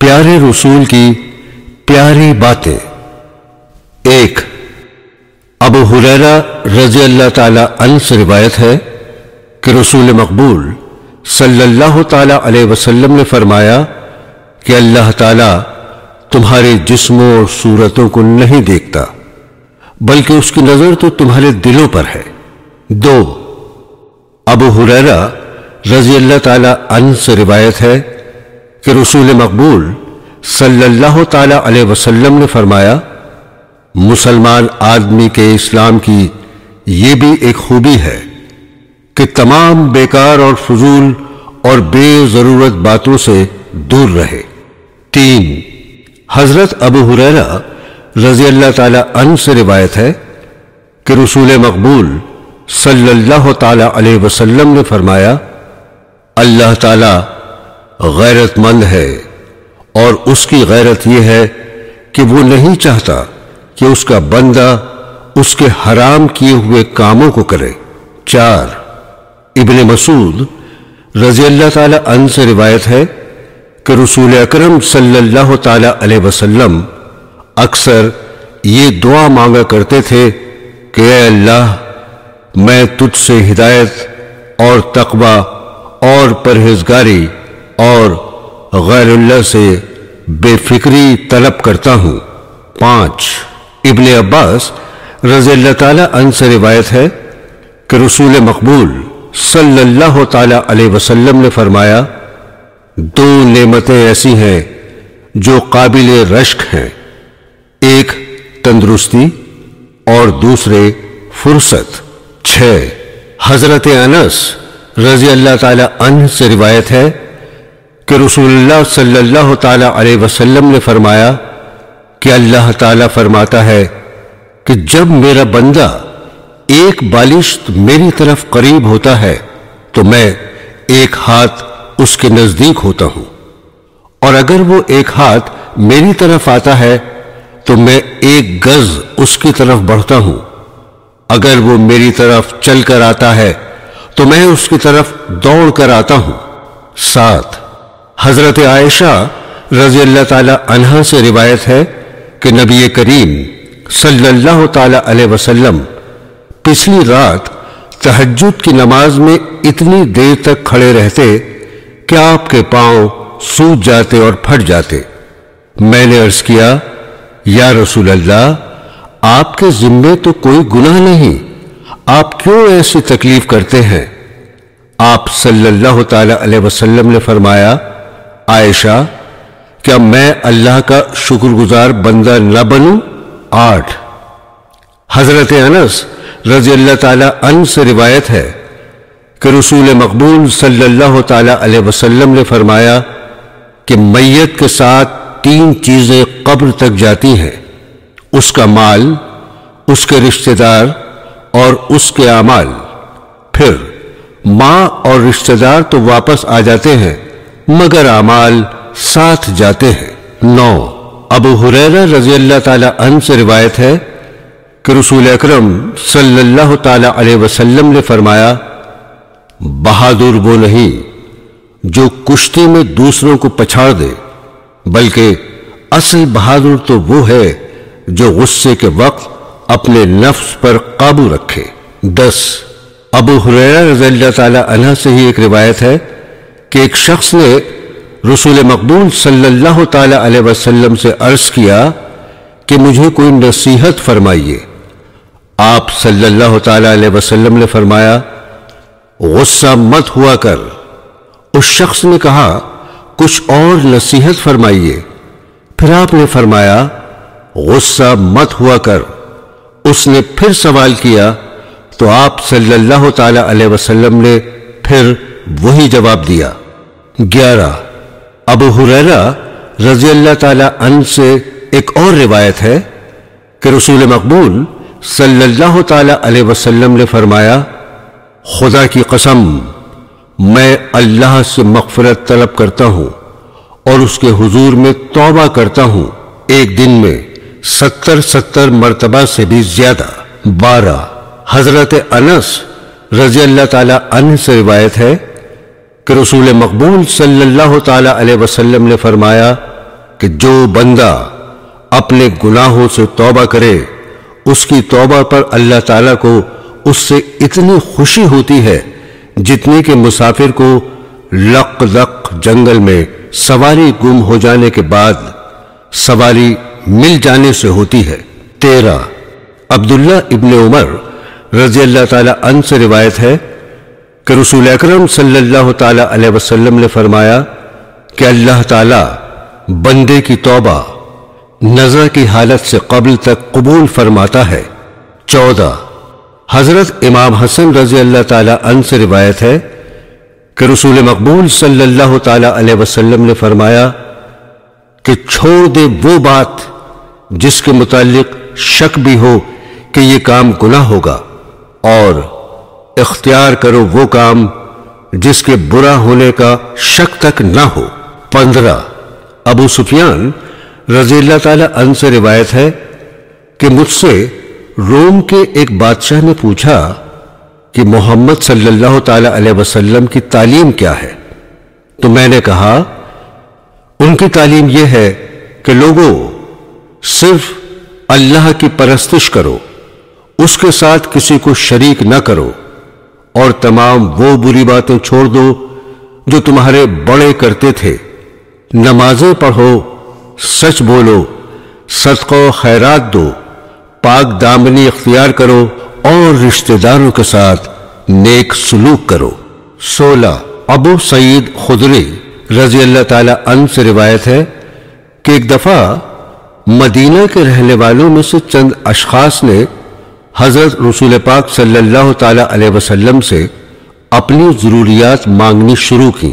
پیارے رسول کی پیاری باتیں۔ ایک، ابو ہریرہ رضی اللہ تعالی عنہ سے روایت ہے کہ رسول مقبول صلی اللہ تعالی علیہ وسلم نے فرمایا کہ اللہ تعالی تمہارے جسموں اور صورتوں کو نہیں دیکھتا بلکہ اس کی نظر تو تمہارے دلوں پر ہے۔ دو، ابو ہریرہ رضی اللہ تعالی عنہ سے روایت ہے کہ رسول مقبول صلی اللہ تعالی علیہ وسلم نے فرمایا مسلمان آدمی کے اسلام کی یہ بھی ایک خوبی ہے کہ تمام بیکار اور فضول اور بے ضرورت باتوں سے دور رہے۔ تین، حضرت ابو ہریرہ رضی اللہ تعالی عنہ سے روایت ہے کہ رسول مقبول صلی اللہ تعالی علیہ وسلم نے فرمایا اللہ تعالی غیرت مند ہے اور اس کی غیرت یہ ہے کہ وہ نہیں چاہتا کہ اس کا بندہ اس کے حرام کیے ہوئے کاموں کو کرے۔ چار، ابن مسعود رضی اللہ تعالی عنہ سے روایت ہے کہ رسول اکرم صلی اللہ تعالی علیہ وسلم اکثر یہ دعا مانگا کرتے تھے کہ اے اللہ میں تجھ سے ہدایت اور تقوی اور پرہیزگاری اور غیر اللہ سے بے فکری طلب کرتا ہوں۔ پانچ، ابن عباس رضی اللہ تعالی عنہ سے روایت ہے کہ رسول مقبول صلی اللہ تعالی علیہ وسلم نے فرمایا دو نعمتیں ایسی ہیں جو قابل رشک ہیں، ایک تندرستی اور دوسرے فرصت۔ چھ، حضرت انس رضی اللہ تعالی عنہ سے روایت ہے کہ رسول اللہ صلی اللہ تعالی علیہ وسلم نے فرمایا کہ اللہ تعالی فرماتا ہے کہ جب میرا بندہ ایک بالشت میری طرف قریب ہوتا ہے تو میں ایک ہاتھ اس کے نزدیک ہوتا ہوں، اور اگر وہ ایک ہاتھ میری طرف آتا ہے تو میں ایک گز اس کی طرف بڑھتا ہوں، اگر وہ میری طرف چل کر آتا ہے تو میں اس کی طرف دوڑ کر آتا ہوں۔ سات، حضرت عائشہ رضی اللہ تعالی عنہا سے روایت ہے کہ نبی کریم صلی اللہ تعالی علیہ وسلم پچھلی رات تہجد کی نماز میں اتنی دیر تک کھڑے رہتے کہ آپ کے پاؤں سوج جاتے اور پھٹ جاتے۔ میں نے عرض کیا یا رسول اللہ آپ کے ذمے تو کوئی گناہ نہیں، آپ کیوں ایسی تکلیف کرتے ہیں؟ آپ صلی اللہ تعالی علیہ وسلم نے فرمایا عائشہ کیا میں اللہ کا شکر گزار بندہ نہ بنوں؟ آٹھ، حضرت انس رضی اللہ تعالی عنہ سے روایت ہے کہ رسول مقبول صلی اللہ تعالی علیہ وسلم نے فرمایا کہ میت کے ساتھ تین چیزیں قبر تک جاتی ہیں، اس کا مال، اس کے رشتہ دار اور اس کے اعمال، پھر ماں اور رشتہ دار تو واپس آ جاتے ہیں مگر اعمال ساتھ جاتے ہیں۔ نو، ابو ہریرہ رضی اللہ تعالی عنہ سے روایت ہے کہ رسول اکرم صلی اللہ تعالی علیہ وسلم نے فرمایا بہادر وہ نہیں جو کشتی میں دوسروں کو پچھاڑ دے بلکہ اصل بہادر تو وہ ہے جو غصے کے وقت اپنے نفس پر قابو رکھے۔ 10، ابو ہریرہ رضی اللہ تعالی عنہ سے ہی ایک روایت ہے کہ ایک شخص نے رسول مقبول صلی اللہ تعالی علیہ وسلم سے عرض کیا کہ مجھے کوئی نصیحت فرمائیے۔ آپ صلی اللہ تعالی علیہ وسلم نے فرمایا غصہ مت ہوا کر۔ اس شخص نے کہا کچھ اور نصیحت فرمائیے۔ پھر آپ نے فرمایا غصہ مت ہوا کر۔ اس نے پھر سوال کیا تو آپ صلی اللہ تعالی علیہ وسلم نے پھر وہی جواب دیا۔ 11، ابو ہریرہ رضی اللہ تعالی عنہ سے ایک اور روایت ہے کہ رسول مقبول صلی اللہ تعالی علیہ وسلم نے فرمایا خدا کی قسم میں اللہ سے مغفرت طلب کرتا ہوں اور اس کے حضور میں توبہ کرتا ہوں ایک دن میں 70 مرتبہ سے بھی زیادہ۔ 12، حضرت انس رضی اللہ تعالی عنہ سے روایت ہے کہ رسول مقبول صلی اللہ تعالی علیہ وسلم نے فرمایا کہ جو بندہ اپنے گناہوں سے توبہ کرے اس کی توبہ پر اللہ تعالیٰ کو اس سے اتنی خوشی ہوتی ہے جتنی کہ مسافر کو لق لق جنگل میں سواری گم ہو جانے کے بعد سواری مل جانے سے ہوتی ہے۔ 13 عبداللہ ابن عمر رضی اللہ تعالی عنہ سے روایت ہے کہ رسول اکرم صلی اللہ تعالی علیہ وسلم نے فرمایا کہ اللہ تعالی بندے کی توبہ نظر کی حالت سے قبل تک قبول فرماتا ہے۔ 14 حضرت امام حسن رضی اللہ تعالی عنہ سے روایت ہے کہ رسول مقبول صلی اللہ تعالی علیہ وسلم نے فرمایا کہ چھوڑ دے وہ بات جس کے متعلق شک بھی ہو کہ یہ کام گناہ ہوگا، اور اختیار کرو وہ کام جس کے برا ہونے کا شک تک نہ ہو۔ 15 ابو سفیان رضی اللہ تعالی عنہ سے روایت ہے کہ مجھ سے روم کے ایک بادشاہ نے پوچھا کہ محمد صلی اللہ تعالی علیہ وسلم کی تعلیم کیا ہے؟ تو میں نے کہا ان کی تعلیم یہ ہے کہ لوگوں صرف اللہ کی پرستش کرو، اس کے ساتھ کسی کو شریک نہ کرو، اور تمام وہ بری باتیں چھوڑ دو جو تمہارے بڑے کرتے تھے، نمازیں پڑھو، سچ بولو، صدقہ و خیرات دو، پاک دامنی اختیار کرو، اور رشتہ داروں کے ساتھ نیک سلوک کرو۔ 16 ابو سعید خدری رضی اللہ تعالی عنہ سے روایت ہے کہ ایک دفعہ مدینہ کے رہنے والوں میں سے چند اشخاص نے حضرت رسول پاک صلی اللہ تعالی علیہ وسلم سے اپنی ضروریات مانگنی شروع کی۔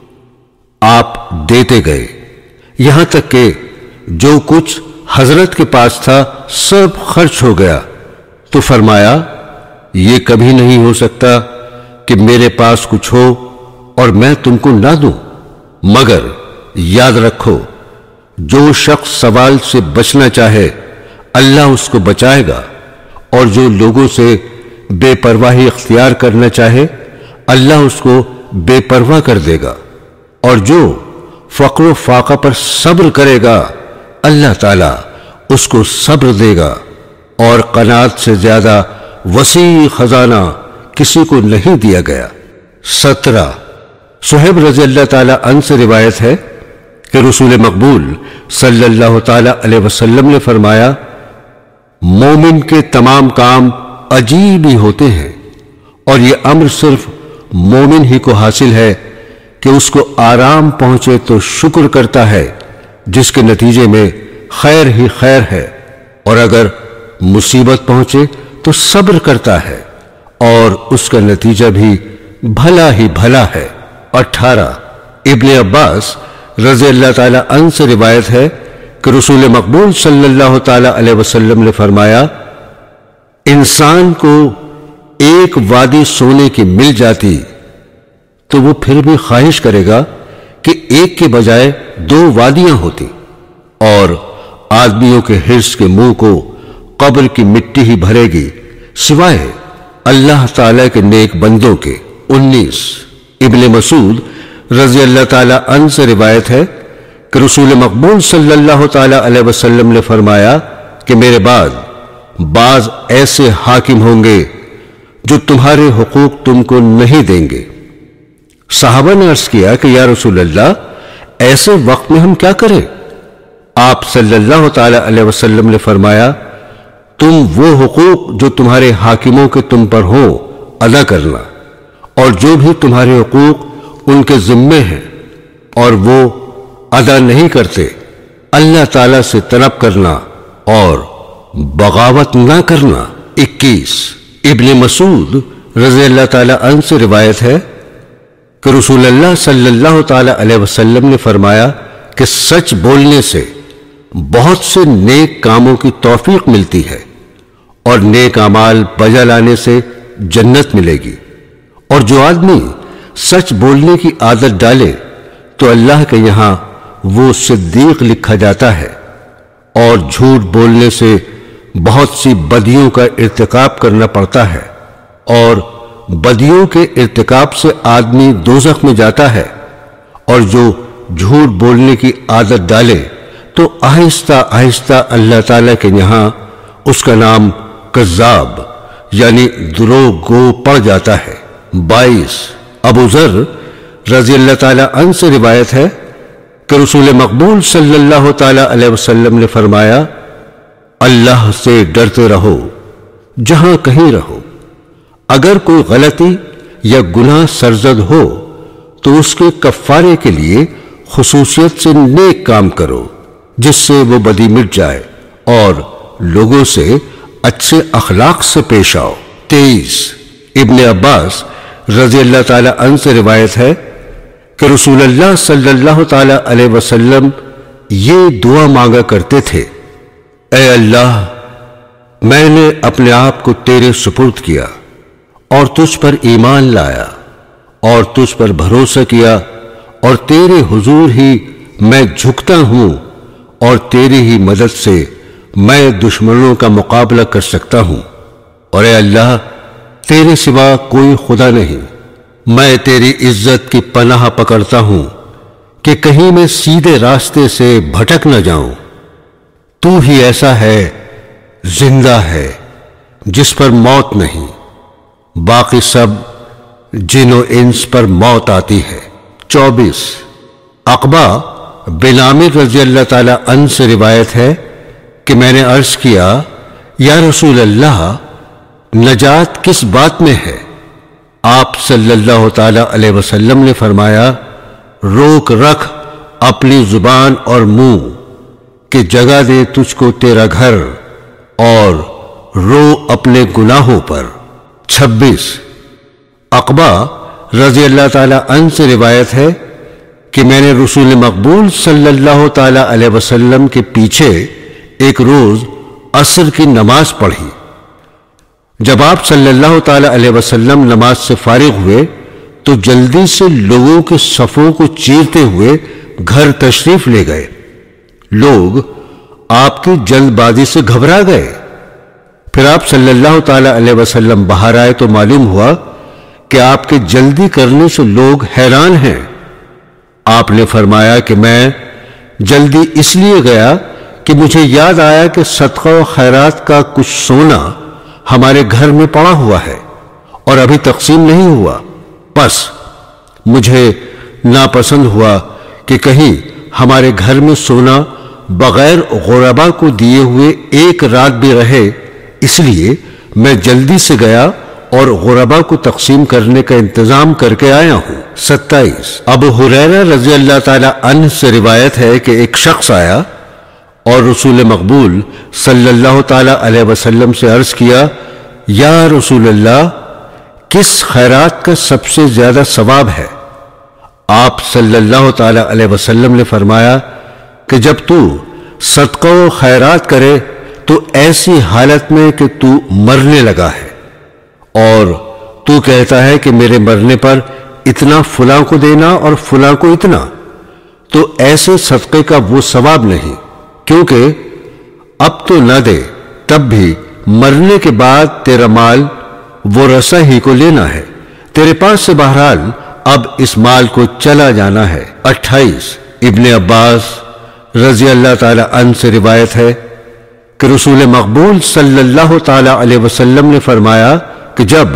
آپ دیتے گئے، یہاں تک کہ جو کچھ حضرت کے پاس تھا سب خرچ ہو گیا، تو فرمایا یہ کبھی نہیں ہو سکتا کہ میرے پاس کچھ ہو اور میں تم کو نہ دوں، مگر یاد رکھو جو شخص سوال سے بچنا چاہے اللہ اس کو بچائے گا، اور جو لوگوں سے بے پرواہی اختیار کرنا چاہے اللہ اس کو بے پرواہ کر دے گا، اور جو فقر و فاقہ پر صبر کرے گا اللہ تعالیٰ اس کو صبر دے گا، اور قناعت سے زیادہ وسیع خزانہ کسی کو نہیں دیا گیا۔ 17 صہیب رضی اللہ تعالی عنہ سے روایت ہے کہ رسول مقبول صلی اللہ تعالی علیہ وسلم نے فرمایا مومن کے تمام کام عجیب ہی ہوتے ہیں، اور یہ امر صرف مومن ہی کو حاصل ہے کہ اس کو آرام پہنچے تو شکر کرتا ہے، جس کے نتیجے میں خیر ہی خیر ہے، اور اگر مصیبت پہنچے تو صبر کرتا ہے اور اس کا نتیجہ بھی بھلا ہی بھلا ہے۔ 18 ابن عباس رضی اللہ تعالی عنہ سے روایت ہے کہ رسول مقبول صلی اللہ تعالی علیہ وسلم نے فرمایا انسان کو ایک وادی سونے کی مل جاتی تو وہ پھر بھی خواہش کرے گا کہ ایک کے بجائے 2 وادیاں ہوتی، اور آدمیوں کے حرص کے منہ کو قبر کی مٹی ہی بھرے گی سوائے اللہ تعالی کے نیک بندوں کے۔ 19 ابن مسعود رضی اللہ تعالی عنہ سے روایت ہے کہ رسول مقبول صلی اللہ تعالی علیہ وسلم نے فرمایا کہ میرے بعد بعض ایسے حاکم ہوں گے جو تمہارے حقوق تم کو نہیں دیں گے۔ صحابہ نے عرض کیا کہ یا رسول اللہ ایسے وقت میں ہم کیا کریں؟ آپ صلی اللہ تعالی علیہ وسلم نے فرمایا تم وہ حقوق جو تمہارے حاکموں کے تم پر ہوں ادا کرنا، اور جو بھی تمہارے حقوق ان کے ذمے ہیں اور وہ ادا نہیں کرتے اللہ تعالی سے طلب کرنا اور بغاوت نہ کرنا۔ 21 ابن مسعود رضی اللہ تعالی عنہ سے روایت ہے کہ رسول اللہ صلی اللہ تعالی علیہ وسلم نے فرمایا کہ سچ بولنے سے بہت سے نیک کاموں کی توفیق ملتی ہے، اور نیک اعمال بجا لانے سے جنت ملے گی، اور جو آدمی سچ بولنے کی عادت ڈالے تو اللہ کے یہاں وہ صدیق لکھا جاتا ہے، اور جھوٹ بولنے سے بہت سی بدیوں کا ارتکاب کرنا پڑتا ہے، اور بدیوں کے ارتکاب سے آدمی دوزخ میں جاتا ہے، اور جو جھوٹ بولنے کی عادت ڈالے تو آہستہ آہستہ اللہ تعالیٰ کے یہاں اس کا نام کذاب یعنی دروغ گو پڑ جاتا ہے۔ 22 ابو ذر رضی اللہ تعالیٰ عنہ سے روایت ہے کہ رسول مقبول صلی اللہ تعالیٰ علیہ وسلم نے فرمایا، اللہ سے ڈرتے رہو جہاں کہیں رہو، اگر کوئی غلطی یا گناہ سرزد ہو تو اس کے کفارے کے لیے خصوصیت سے نیک کام کرو جس سے وہ بدی مٹ جائے، اور لوگوں سے اچھے اخلاق سے پیش آؤ۔ 23 ابن عباس رضی اللہ تعالی عنہ سے روایت ہے کہ رسول اللہ صلی اللہ تعالی علیہ وسلم یہ دعا مانگا کرتے تھے، اے اللہ، میں نے اپنے آپ کو تیرے سپرد کیا اور تجھ پر ایمان لایا اور تجھ پر بھروسہ کیا، اور تیرے حضور ہی میں جھکتا ہوں، اور تیری ہی مدد سے میں دشمنوں کا مقابلہ کر سکتا ہوں، اور اے اللہ، تیرے سوا کوئی خدا نہیں، میں تیری عزت کی پناہ پکڑتا ہوں کہ کہیں میں سیدھے راستے سے بھٹک نہ جاؤں۔ تو ہی ایسا ہے زندہ ہے جس پر موت نہیں، باقی سب جن و انس پر موت آتی ہے۔ 24 عقبہ بن عامر رضی اللہ تعالی عنہ سے روایت ہے کہ میں نے عرض کیا، یا رسول اللہ، نجات کس بات میں ہے؟ آپ صلی اللہ تعالی علیہ وسلم نے فرمایا، روک رکھ اپنی زبان اور منہ کہ جگہ دے تجھ کو تیرا گھر، اور رو اپنے گناہوں پر۔ 26 عقبہ رضی اللہ تعالی عنہ سے روایت ہے کہ میں نے رسول مقبول صلی اللہ تعالی علیہ وسلم کے پیچھے ایک روز عصر کی نماز پڑھی۔ جب آپ صلی اللہ تعالی علیہ وسلم نماز سے فارغ ہوئے تو جلدی سے لوگوں کے صفوں کو چیرتے ہوئے گھر تشریف لے گئے۔ لوگ آپ کی جلد بازی سے گھبرا گئے۔ پھر آپ صلی اللہ تعالی علیہ وسلم باہر آئے تو معلوم ہوا کہ آپ کے جلدی کرنے سے لوگ حیران ہیں۔ آپ نے فرمایا کہ میں جلدی اس لیے گیا کہ مجھے یاد آیا کہ صدقہ و خیرات کا کچھ سونا ہمارے گھر میں پڑا ہوا ہے اور ابھی تقسیم نہیں ہوا، بس مجھے ناپسند ہوا کہ کہیں ہمارے گھر میں سونا بغیر غربا کو دیے ہوئے ایک رات بھی رہے، اس لیے میں جلدی سے گیا اور غربا کو تقسیم کرنے کا انتظام کر کے آیا ہوں۔ 27 ابو ہریرہ رضی اللہ تعالی عنہ سے روایت ہے کہ ایک شخص آیا اور رسول مقبول صلی اللہ تعالی علیہ وسلم سے عرض کیا، یا رسول اللہ، کس خیرات کا سب سے زیادہ ثواب ہے؟ آپ صلی اللہ تعالی علیہ وسلم نے فرمایا کہ جب تو صدقہ و خیرات کرے تو ایسی حالت میں کہ تو مرنے لگا ہے اور تو کہتا ہے کہ میرے مرنے پر اتنا فلاں کو دینا اور فلاں کو اتنا، تو ایسے صدقے کا وہ ثواب نہیں، کیونکہ اب تو نہ دے تب بھی مرنے کے بعد تیرا مال وہ رسا ہی کو لینا ہے، تیرے پاس سے بہرحال اب اس مال کو چلا جانا ہے۔ 28 ابن عباس رضی اللہ تعالی عنہ سے روایت ہے کہ رسول مقبول صلی اللہ تعالی علیہ وسلم نے فرمایا کہ جب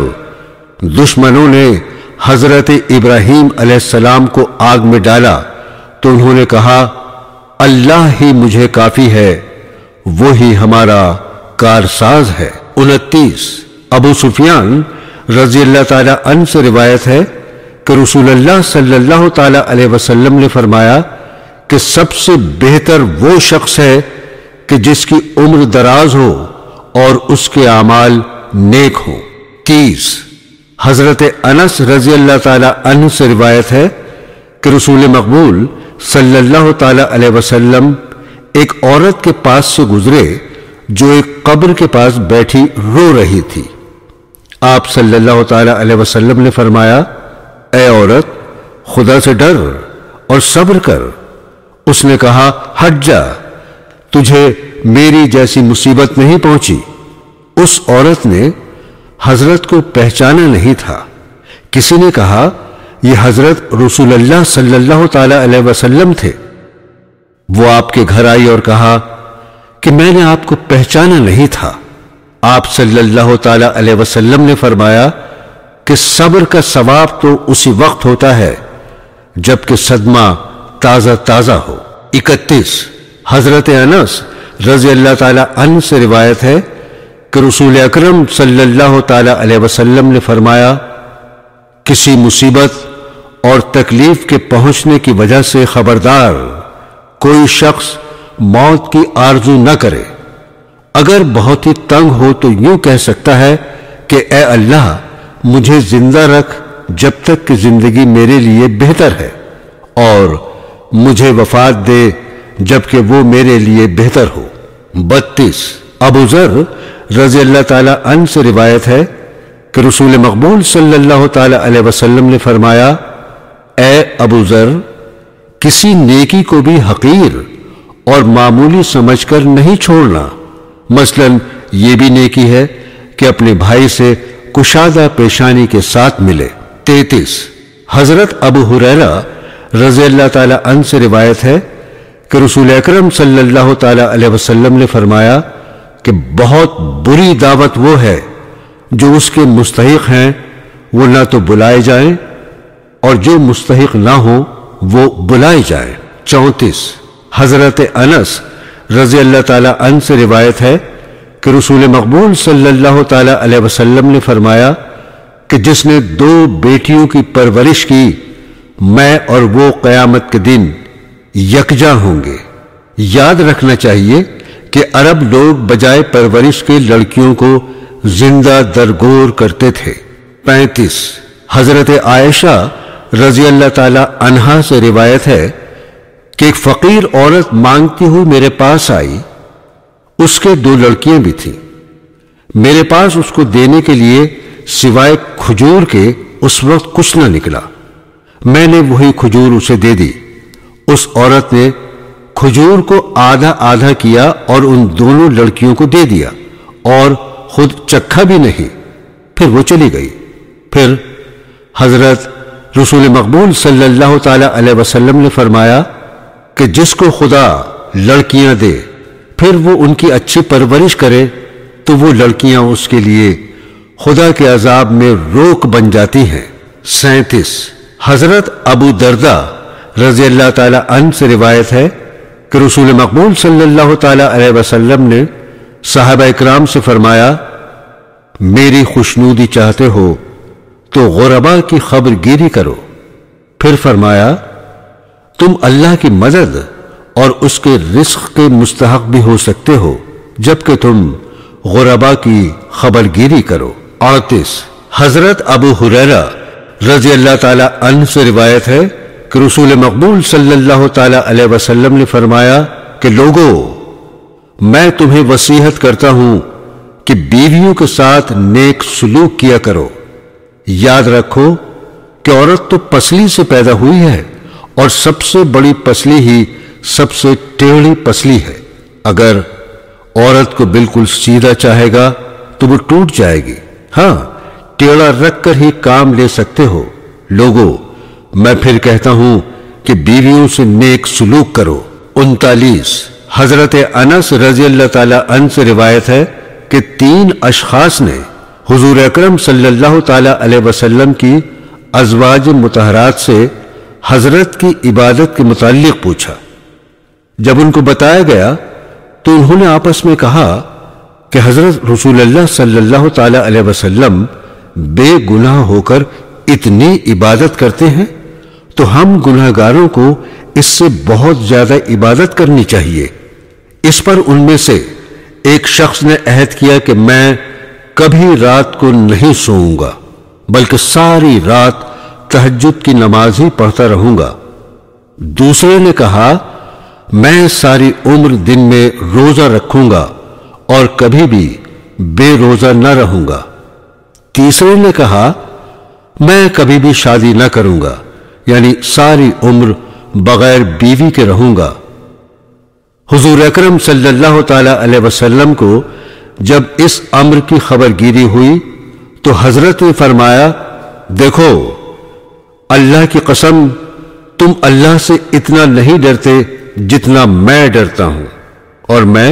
دشمنوں نے حضرت ابراہیم علیہ السلام کو آگ میں ڈالا تو انہوں نے کہا، اللہ ہی مجھے کافی ہے، وہی ہمارا کارساز ہے۔ 29 ابو سفیان رضی اللہ تعالی عنہ سے روایت ہے کہ رسول اللہ صلی اللہ تعالی علیہ وسلم نے فرمایا کہ سب سے بہتر وہ شخص ہے کہ جس کی عمر دراز ہو اور اس کے اعمال نیک ہوں۔ 30 حضرت انس رضی اللہ تعالی عنہ سے روایت ہے کہ رسول مقبول صلی اللہ تعالی علیہ وسلم ایک عورت کے پاس سے گزرے جو ایک قبر کے پاس بیٹھی رو رہی تھی۔ آپ صلی اللہ تعالی علیہ وسلم نے فرمایا، اے عورت، خدا سے ڈر اور صبر کر۔ اس نے کہا، ہٹ جا، تجھے میری جیسی مصیبت نہیں پہنچی۔ اس عورت نے حضرت کو پہچانا نہیں تھا۔ کسی نے کہا، یہ حضرت رسول اللہ صلی اللہ تعالی علیہ وسلم تھے۔ وہ آپ کے گھر آئی اور کہا کہ میں نے آپ کو پہچانا نہیں تھا۔ آپ صلی اللہ تعالی علیہ وسلم نے فرمایا کہ صبر کا ثواب تو اسی وقت ہوتا ہے جبکہ صدمہ تازہ تازہ ہو۔ 31 حضرت انس رضی اللہ تعالی عنہ سے روایت ہے کہ رسول اکرم صلی اللہ تعالی علیہ وسلم نے فرمایا، کسی مصیبت اور تکلیف کے پہنچنے کی وجہ سے خبردار کوئی شخص موت کی آرزو نہ کرے۔ اگر بہت ہی تنگ ہو تو یوں کہہ سکتا ہے کہ اے اللہ مجھے زندہ رکھ جب تک کہ زندگی میرے لیے بہتر ہے، اور مجھے وفات دے جبکہ وہ میرے لیے بہتر ہو۔ 32 ابو ذر رضی اللہ تعالی عنہ سے روایت ہے کہ رسول مقبول صلی اللہ تعالی علیہ وسلم نے فرمایا، اے ابو ذر، کسی نیکی کو بھی حقیر اور معمولی سمجھ کر نہیں چھوڑنا، مثلا یہ بھی نیکی ہے کہ اپنے بھائی سے کشادہ پیشانی کے ساتھ ملے۔ 33 حضرت ابو ہریرہ رضی اللہ تعالی عنہ سے روایت ہے کہ رسول اکرم صلی اللہ تعالی علیہ وسلم نے فرمایا کہ بہت بری دعوت وہ ہے جو اس کے مستحق ہیں وہ نہ تو بلائے جائیں اور جو مستحق نہ ہو وہ بلائے جائیں۔ 34 حضرت انس رضی اللہ تعالی عنہ سے روایت ہے کہ رسول مقبول صلی اللہ تعالی علیہ وسلم نے فرمایا کہ جس نے 2 بیٹیوں کی پرورش کی، میں اور وہ قیامت کے دن یکجا ہوں گے۔ یاد رکھنا چاہیے کہ عرب لوگ بجائے پرورش کے لڑکیوں کو زندہ درگور کرتے تھے۔ 35 حضرت عائشہ رضی اللہ تعالی عنہا سے روایت ہے کہ ایک فقیر عورت مانگتی ہوئی میرے پاس آئی، اس کے 2 لڑکیاں بھی تھیں۔ میرے پاس اس کو دینے کے لیے سوائے کھجور کے اس وقت کچھ نہ نکلا۔ میں نے وہی کھجور اسے دے دی۔ اس عورت نے کھجور کو آدھا آدھا کیا اور ان دونوں لڑکیوں کو دے دیا اور خود چکھا بھی نہیں، پھر وہ چلی گئی۔ پھر حضرت رسول مقبول صلی اللہ تعالی علیہ وسلم نے فرمایا کہ جس کو خدا لڑکیاں دے پھر وہ ان کی اچھی پرورش کرے تو وہ لڑکیاں اس کے لیے خدا کے عذاب میں روک بن جاتی ہیں۔ 37 حضرت ابو درداء رضی اللہ تعالی عنہ سے روایت ہے کہ رسول مقبول صلی اللہ تعالی علیہ وسلم نے صحابہ اکرام سے فرمایا، میری خوشنودی چاہتے ہو تو غرباء کی خبر گیری کرو۔ پھر فرمایا، تم اللہ کی مدد اور اس کے رزق کے مستحق بھی ہو سکتے ہو جبکہ تم غرباء کی خبر گیری کرو۔ 38 حضرت ابو ہریرہ رضی اللہ تعالی عنہ سے روایت ہے کہ رسول مقبول صلی اللہ تعالی علیہ وسلم نے فرمایا کہ لوگو، میں تمہیں وصیحت کرتا ہوں کہ بیویوں کے ساتھ نیک سلوک کیا کرو۔ یاد رکھو کہ عورت تو پسلی سے پیدا ہوئی ہے اور سب سے بڑی پسلی ہی سب سے ٹیڑھی پسلی ہے۔ اگر عورت کو بالکل سیدھا چاہے گا تو وہ ٹوٹ جائے گی، ہاں ٹیڑھا رکھ کر ہی کام لے سکتے ہو۔ لوگو، میں پھر کہتا ہوں کہ بیویوں سے نیک سلوک کرو۔ 39 حضرت انس رضی اللہ تعالی عنہ سے روایت ہے کہ 3 اشخاص نے حضور اکرم صلی اللہ تعالی علیہ وسلم کی ازواج مطہرات سے حضرت کی عبادت کے متعلق پوچھا۔ جب ان کو بتایا گیا تو انہوں نے آپس میں کہا کہ حضرت رسول اللہ صلی اللہ تعالی علیہ وسلم بے گناہ ہو کر اتنی عبادت کرتے ہیں تو ہم گناہ گاروں کو اس سے بہت زیادہ عبادت کرنی چاہیے۔ اس پر ان میں سے ایک شخص نے عہد کیا کہ میں کبھی رات کو نہیں سوؤں گا بلکہ ساری رات تہجد کی نماز ہی پڑھتا رہوں گا۔ دوسرے نے کہا، میں ساری عمر دن میں روزہ رکھوں گا اور کبھی بھی بے روزہ نہ رہوں گا۔ تیسرے نے کہا، میں کبھی بھی شادی نہ کروں گا، یعنی ساری عمر بغیر بیوی کے رہوں گا۔ حضور اکرم صلی اللہ تعالی علیہ وسلم کو جب اس امر کی خبر گیری ہوئی تو حضرت نے فرمایا، دیکھو، اللہ کی قسم تم اللہ سے اتنا نہیں ڈرتے جتنا میں ڈرتا ہوں، اور میں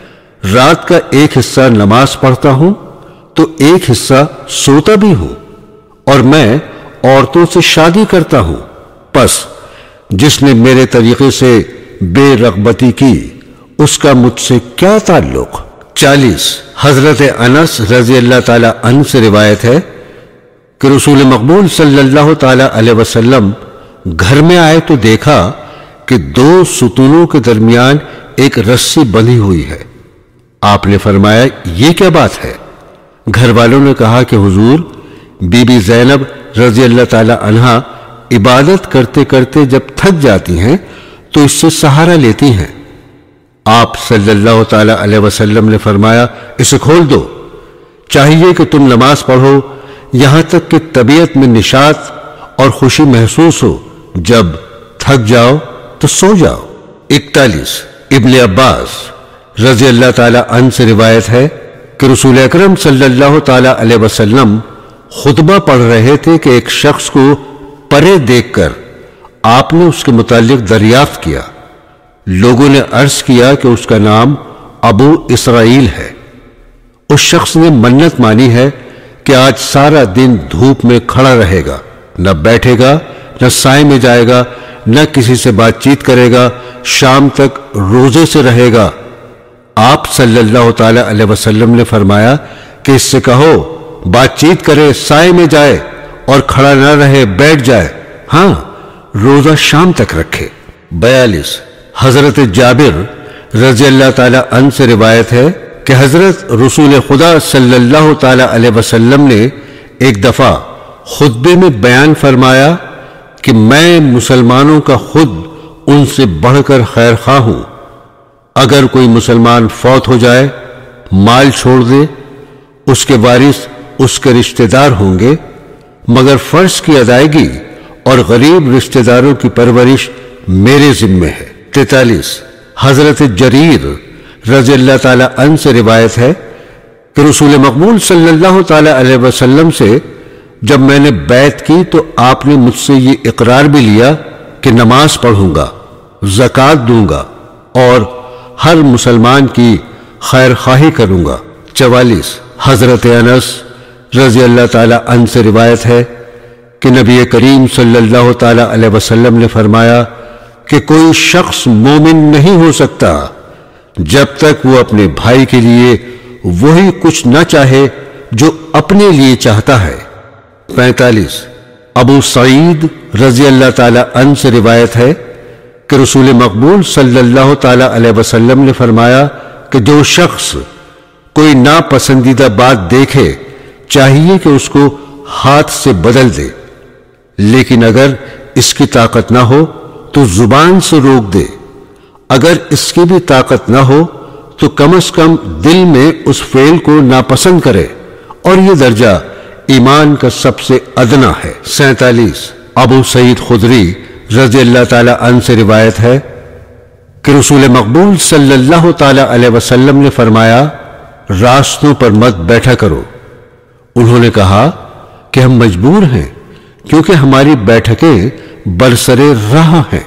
رات کا ایک حصہ نماز پڑھتا ہوں تو ایک حصہ سوتا بھی ہوں، اور میں عورتوں سے شادی کرتا ہوں، پس جس نے میرے طریقے سے بے رغبتی کی اس کا مجھ سے کیا تعلق؟ 40 حضرت انس رضی اللہ تعالی عنہ سے روایت ہے کہ رسول مقبول صلی اللہ تعالی علیہ وسلم گھر میں آئے تو دیکھا کہ 2 ستونوں کے درمیان ایک رسی بندھی ہوئی ہے۔ آپ نے فرمایا یہ کیا بات ہے؟ گھر والوں نے کہا کہ حضور، بی بی زینب رضی اللہ تعالی عنہا عبادت کرتے کرتے جب تھک جاتی ہیں تو اس سے سہارا لیتی ہیں۔ آپ صلی اللہ تعالی علیہ وسلم نے فرمایا اسے کھول دو، چاہیے کہ تم نماز پڑھو یہاں تک کہ طبیعت میں نشاط اور خوشی محسوس ہو، جب تھک جاؤ تو سو جاؤ۔ 41 ابن عباس رضی اللہ تعالی عنہ سے روایت ہے کہ رسول اکرم صلی اللہ تعالی علیہ وسلم خطبہ پڑھ رہے تھے کہ ایک شخص کو پرے دیکھ کر آپ نے اس کے متعلق دریافت کیا۔ لوگوں نے عرض کیا کہ اس کا نام ابو اسرائیل ہے۔ اس شخص نے منت مانی ہے کہ آج سارا دن دھوپ میں کھڑا رہے گا، نہ بیٹھے گا، نہ سائے میں جائے گا، نہ کسی سے بات چیت کرے گا، شام تک روزے سے رہے گا۔ آپ صلی اللہ تعالی علیہ وسلم نے فرمایا کہ اس سے کہو بات چیت کرے، سائے میں جائے، اور کھڑا نہ رہے، بیٹھ جائے، ہاں روزہ شام تک رکھے۔ 42 حضرت جابر رضی اللہ تعالی عنہ سے روایت ہے کہ حضرت رسول خدا صلی اللہ تعالی علیہ وسلم نے ایک دفعہ خطبے میں بیان فرمایا کہ میں مسلمانوں کا خود ان سے بڑھ کر خیر خواہ ہوں۔ اگر کوئی مسلمان فوت ہو جائے، مال چھوڑ دے، اس کے وارث اس کے رشتہ دار ہوں گے، مگر فرض کی ادائیگی اور غریب رشتہ داروں کی پرورش میرے ذمہ ہے۔ 43 حضرت جریر رضی اللہ تعالی عنہ سے روایت ہے کہ رسول مقبول صلی اللہ تعالی علیہ وسلم سے جب میں نے بیعت کی تو آپ نے مجھ سے یہ اقرار بھی لیا کہ نماز پڑھوں گا، زکوٰۃ دوں گا، اور ہر مسلمان کی خیر خواہی کروں گا۔ 44 حضرت انس رضی اللہ تعالی عنہ سے روایت ہے کہ نبی کریم صلی اللہ تعالی علیہ وسلم نے فرمایا کہ کوئی شخص مومن نہیں ہو سکتا جب تک وہ اپنے بھائی کے لیے وہی کچھ نہ چاہے جو اپنے لیے چاہتا ہے۔ 45 ابو سعید رضی اللہ تعالی عنہ سے روایت ہے کہ رسول مقبول صلی اللہ تعالی علیہ وسلم نے فرمایا کہ جو شخص کوئی ناپسندیدہ بات دیکھے چاہیے کہ اس کو ہاتھ سے بدل دے، لیکن اگر اس کی طاقت نہ ہو تو زبان سے روک دے، اگر اس کی بھی طاقت نہ ہو تو کم از کم دل میں اس فعل کو ناپسند کرے، اور یہ درجہ ایمان کا سب سے ادنا ہے۔ 47 ابو سعید خدری رضی اللہ تعالی عنہ سے روایت ہے کہ رسول مقبول صلی اللہ تعالی علیہ وسلم نے فرمایا راستوں پر مت بیٹھا کرو۔ انہوں نے کہا کہ ہم مجبور ہیں کیونکہ ہماری بیٹھکیں برسرے راہ ہیں۔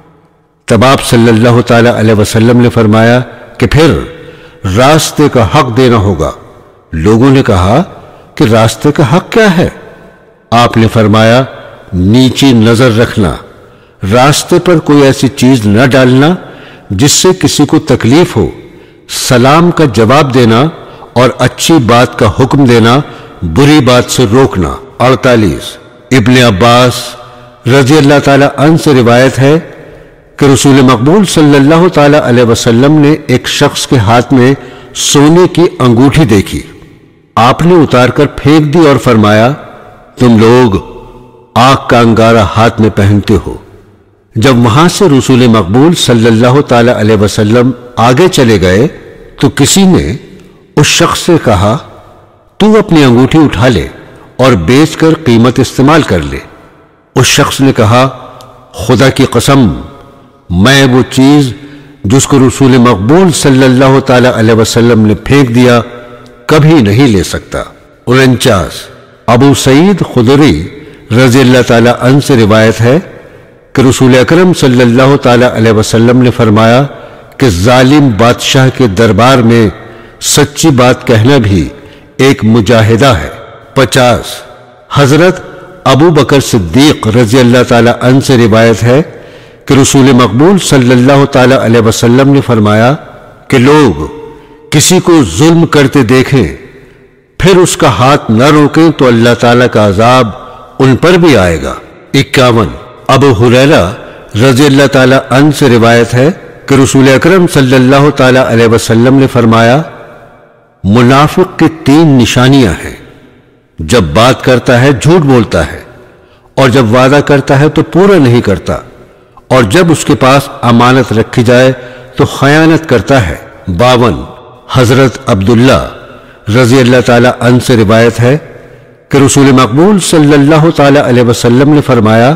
تب آپ صلی اللہ تعالی علیہ وسلم نے فرمایا کہ پھر راستے کا حق دینا ہوگا۔ لوگوں نے کہا کہ راستے کا حق کیا ہے؟ آپ نے فرمایا نیچی نظر رکھنا، راستے پر کوئی ایسی چیز نہ ڈالنا جس سے کسی کو تکلیف ہو، سلام کا جواب دینا اور اچھی بات کا حکم دینا، بری بات سے روکنا۔ 48 ابن عباس رضی اللہ تعالی عنہ سے روایت ہے کہ رسول مقبول صلی اللہ تعالی علیہ وسلم نے ایک شخص کے ہاتھ میں سونے کی انگوٹھی دیکھی۔ آپ نے اتار کر پھینک دی اور فرمایا تم لوگ آگ کا انگارہ ہاتھ میں پہنتے ہو۔ جب وہاں سے رسول مقبول صلی اللہ تعالی علیہ وسلم آگے چلے گئے تو کسی نے اس شخص سے کہا تو اپنی انگوٹھی اٹھا لے اور بیچ کر قیمت استعمال کر لے۔ اس شخص نے کہا خدا کی قسم میں وہ چیز جس کو رسول مقبول صلی اللہ تعالی علیہ وسلم نے پھینک دیا کبھی نہیں لے سکتا۔ 49 ابو سعید خدری رضی اللہ تعالی عنہ سے روایت ہے کہ رسول اکرم صلی اللہ تعالی علیہ وسلم نے فرمایا کہ ظالم بادشاہ کے دربار میں سچی بات کہنا بھی ایک مجاہدہ ہے۔ 50 حضرت ابو بکر صدیق رضی اللہ تعالی عنہ سے روایت ہے کہ رسول مقبول صلی اللہ تعالی علیہ وسلم نے فرمایا کہ لوگ کسی کو ظلم کرتے دیکھیں پھر اس کا ہاتھ نہ روکیں تو اللہ تعالیٰ کا عذاب ان پر بھی آئے گا۔ 51 ابو ہریرہ رضی اللہ تعالی عنہ سے روایت ہے کہ رسول اکرم صلی اللہ تعالی علیہ وسلم نے فرمایا منافق کی 3 نشانیاں ہیں، جب بات کرتا ہے جھوٹ بولتا ہے، اور جب وعدہ کرتا ہے تو پورا نہیں کرتا، اور جب اس کے پاس امانت رکھی جائے تو خیانت کرتا ہے۔ 52 حضرت عبداللہ رضی اللہ تعالی عنہ سے روایت ہے کہ رسول مقبول صلی اللہ تعالی علیہ وسلم نے فرمایا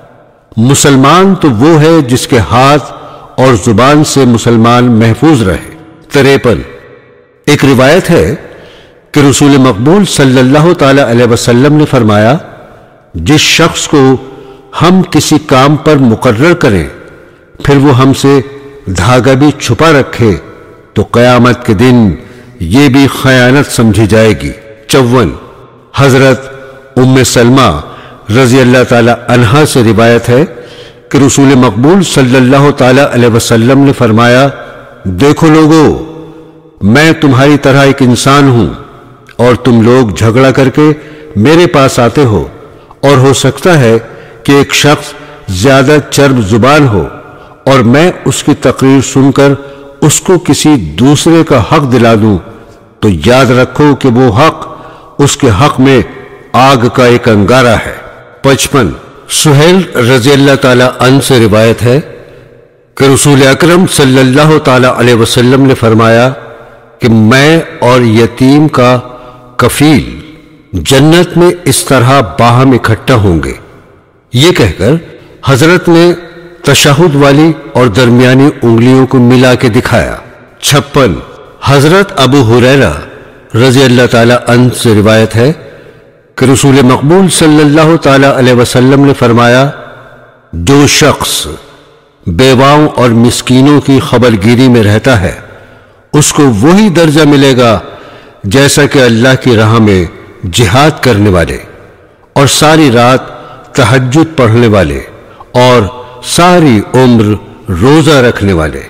مسلمان تو وہ ہے جس کے ہاتھ اور زبان سے مسلمان محفوظ رہے۔ 53 ایک روایت ہے کہ رسول مقبول صلی اللہ تعالی علیہ وسلم نے فرمایا جس شخص کو ہم کسی کام پر مقرر کریں پھر وہ ہم سے دھاگا بھی چھپا رکھے تو قیامت کے دن یہ بھی خیانت سمجھی جائے گی۔ 54 حضرت ام سلمہ رضی اللہ تعالی عنہا سے روایت ہے کہ رسول مقبول صلی اللہ تعالی علیہ وسلم نے فرمایا دیکھو لوگو، میں تمہاری طرح ایک انسان ہوں اور تم لوگ جھگڑا کر کے میرے پاس آتے ہو، اور ہو سکتا ہے کہ ایک شخص زیادہ چرب زبان ہو اور میں اس کی تقریر سن کر اس کو کسی دوسرے کا حق دلا دوں تو یاد رکھو کہ وہ حق اس کے حق میں آگ کا ایک انگارہ ہے۔ 55 سہیل رضی اللہ تعالی عنہ سے روایت ہے کہ رسول اکرم صلی اللہ تعالی علیہ وسلم نے فرمایا کہ میں اور یتیم کا کفیل جنت میں اس طرح باہم اکٹھا ہوں گے۔ یہ کہہ کر حضرت نے تشہد والی اور درمیانی انگلیوں کو ملا کے دکھایا۔ 56 حضرت ابو ہریرہ رضی اللہ تعالی عنہ سے روایت ہے کہ رسول مقبول صلی اللہ تعالی علیہ وسلم نے فرمایا جو شخص بیواؤں اور مسکینوں کی خبرگیری میں رہتا ہے اس کو وہی درجہ ملے گا جیسا کہ اللہ کی راہ میں جہاد کرنے والے اور ساری رات تہجد پڑھنے والے اور ساری عمر روزہ رکھنے والے۔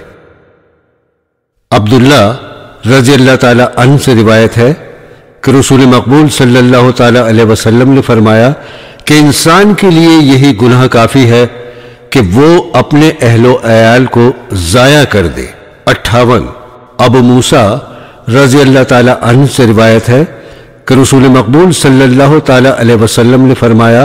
عبداللہ رضی اللہ تعالی عنہ سے روایت ہے کہ رسول مقبول صلی اللہ تعالی علیہ وسلم نے فرمایا کہ انسان کے لیے یہی گناہ کافی ہے کہ وہ اپنے اہل و عیال کو ضائع کر دے۔ 58 ابو موسیٰ رضی اللہ تعالی عنہ سے روایت ہے کہ رسول مقبول صلی اللہ تعالی علیہ وسلم نے فرمایا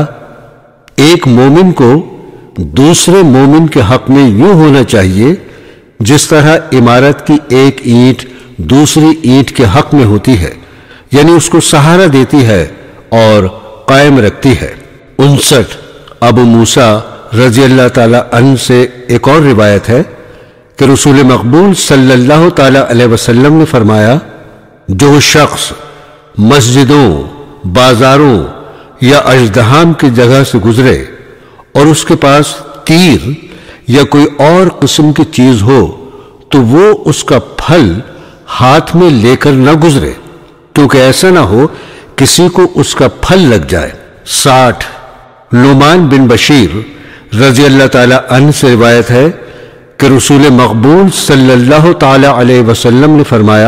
ایک مومن کو دوسرے مومن کے حق میں یوں ہونا چاہیے جس طرح عمارت کی ایک اینٹ دوسری اینٹ کے حق میں ہوتی ہے، یعنی اس کو سہارا دیتی ہے اور قائم رکھتی ہے۔ 59 ابو موسیٰ رضی اللہ تعالی عنہ سے ایک اور روایت ہے کہ رسول مقبول صلی اللہ تعالی علیہ وسلم نے فرمایا جو شخص مسجدوں، بازاروں یا اژدہام کی جگہ سے گزرے اور اس کے پاس تیر یا کوئی اور قسم کی چیز ہو تو وہ اس کا پھل ہاتھ میں لے کر نہ گزرے کیونکہ ایسا نہ ہو کسی کو اس کا پھل لگ جائے۔ 60 نعمان بن بشیر رضی اللہ تعالی عنہ سے روایت ہے کہ رسول مقبول صلی اللہ تعالی علیہ وسلم نے فرمایا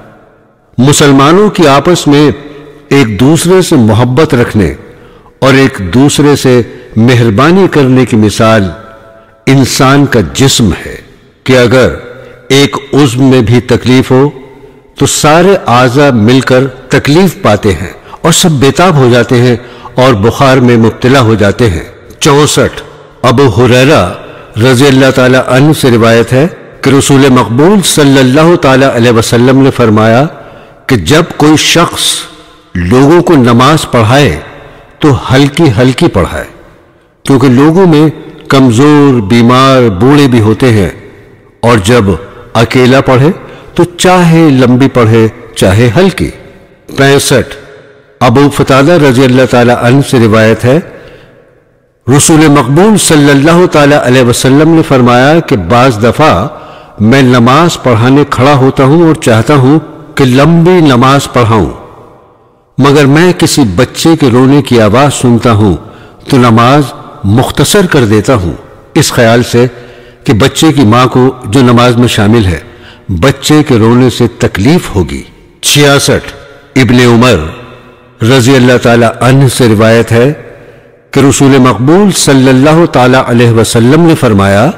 مسلمانوں کی آپس میں ایک دوسرے سے محبت رکھنے اور ایک دوسرے سے مہربانی کرنے کی مثال انسان کا جسم ہے کہ اگر ایک عضو میں بھی تکلیف ہو تو سارے اعضاء مل کر تکلیف پاتے ہیں اور سب بےتاب ہو جاتے ہیں اور بخار میں مبتلا ہو جاتے ہیں۔ 64 ابو ہریرہ رضی اللہ تعالی عنہ سے روایت ہے کہ رسول مقبول صلی اللہ تعالی علیہ وسلم نے فرمایا کہ جب کوئی شخص لوگوں کو نماز پڑھائے تو ہلکی ہلکی پڑھائے کیونکہ لوگوں میں کمزور، بیمار، بوڑھے بھی ہوتے ہیں، اور جب اکیلا پڑھے تو چاہے لمبی پڑھے چاہے ہلکی۔ 65 ابو قتادہ رضی اللہ تعالی عنہ سے روایت ہے رسول مقبول صلی اللہ تعالی علیہ وسلم نے فرمایا کہ بعض دفعہ میں نماز پڑھانے کھڑا ہوتا ہوں اور چاہتا ہوں کہ لمبی نماز پڑھاؤں، مگر میں کسی بچے کے رونے کی آواز سنتا ہوں تو نماز مختصر کر دیتا ہوں، اس خیال سے کہ بچے کی ماں کو جو نماز میں شامل ہے بچے کے رونے سے تکلیف ہوگی۔ 66 ابن عمر رضی اللہ تعالی عنہ سے روایت ہے کہ رسول مقبول صلی اللہ تعالی علیہ وسلم نے فرمایا،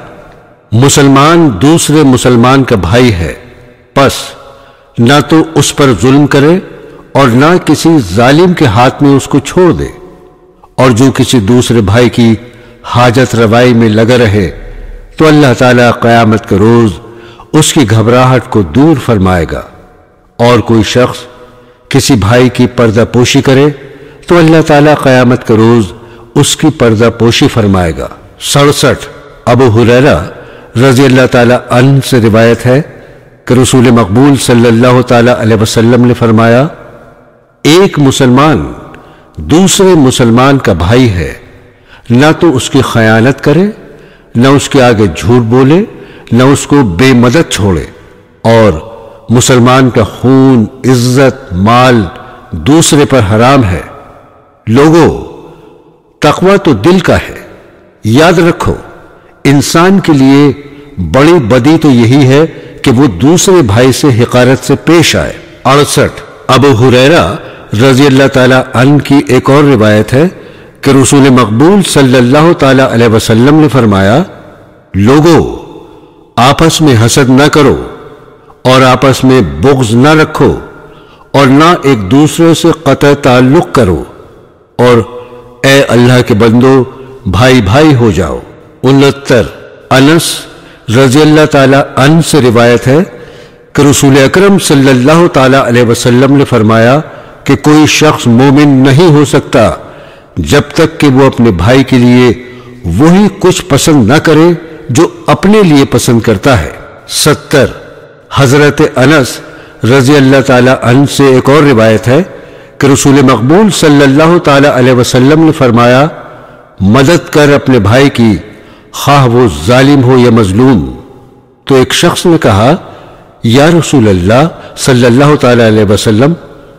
مسلمان دوسرے مسلمان کا بھائی ہے، پس نہ تو اس پر ظلم کرے اور نہ کسی ظالم کے ہاتھ میں اس کو چھوڑ دے، اور جو کسی دوسرے بھائی کی حاجت روائی میں لگا رہے تو اللہ تعالیٰ قیامت کے روز اس کی گھبراہٹ کو دور فرمائے گا، اور کوئی شخص کسی بھائی کی پردہ پوشی کرے تو اللہ تعالیٰ قیامت کے روز اس کی پردہ پوشی فرمائے گا۔ 67 ابو ہریرہ رضی اللہ تعالی عنہ سے روایت ہے کہ رسول مقبول صلی اللہ تعالی علیہ وسلم نے فرمایا، ایک مسلمان دوسرے مسلمان کا بھائی ہے، نہ تو اس کی خیانت کرے، نہ اس کے آگے جھوٹ بولے، نہ اس کو بے مدد چھوڑے، اور مسلمان کا خون، عزت، مال دوسرے پر حرام ہے۔ لوگوں، تقوی تو دل کا ہے، یاد رکھو انسان کے لیے بڑی بدی تو یہی ہے کہ وہ دوسرے بھائی سے حقارت سے پیش آئے۔ 68 ابو ہریرہ رضی اللہ تعالی عنہ کی ایک اور روایت ہے کہ رسول مقبول صلی اللہ تعالی علیہ وسلم نے فرمایا، لوگوں، آپس میں حسد نہ کرو اور آپس میں بغض نہ رکھو اور نہ ایک دوسرے سے قطع تعلق کرو، اور اے اللہ کے بندو بھائی بھائی ہو جاؤ۔ 69 انس رضی اللہ تعالی عنہ سے روایت ہے کہ رسول اکرم صلی اللہ تعالی علیہ وسلم نے فرمایا کہ کوئی شخص مومن نہیں ہو سکتا جب تک کہ وہ اپنے بھائی کے لیے وہی کچھ پسند نہ کرے جو اپنے لیے پسند کرتا ہے۔ 70 حضرت انس رضی اللہ تعالی عنہ سے ایک اور روایت ہے کہ رسول مقبول صلی اللہ تعالی علیہ وسلم نے فرمایا، مدد کر اپنے بھائی کی، خواہ وہ ظالم ہو یا مظلوم۔ تو ایک شخص نے کہا، یا رسول اللہ صلی اللہ تعالی علیہ وسلم،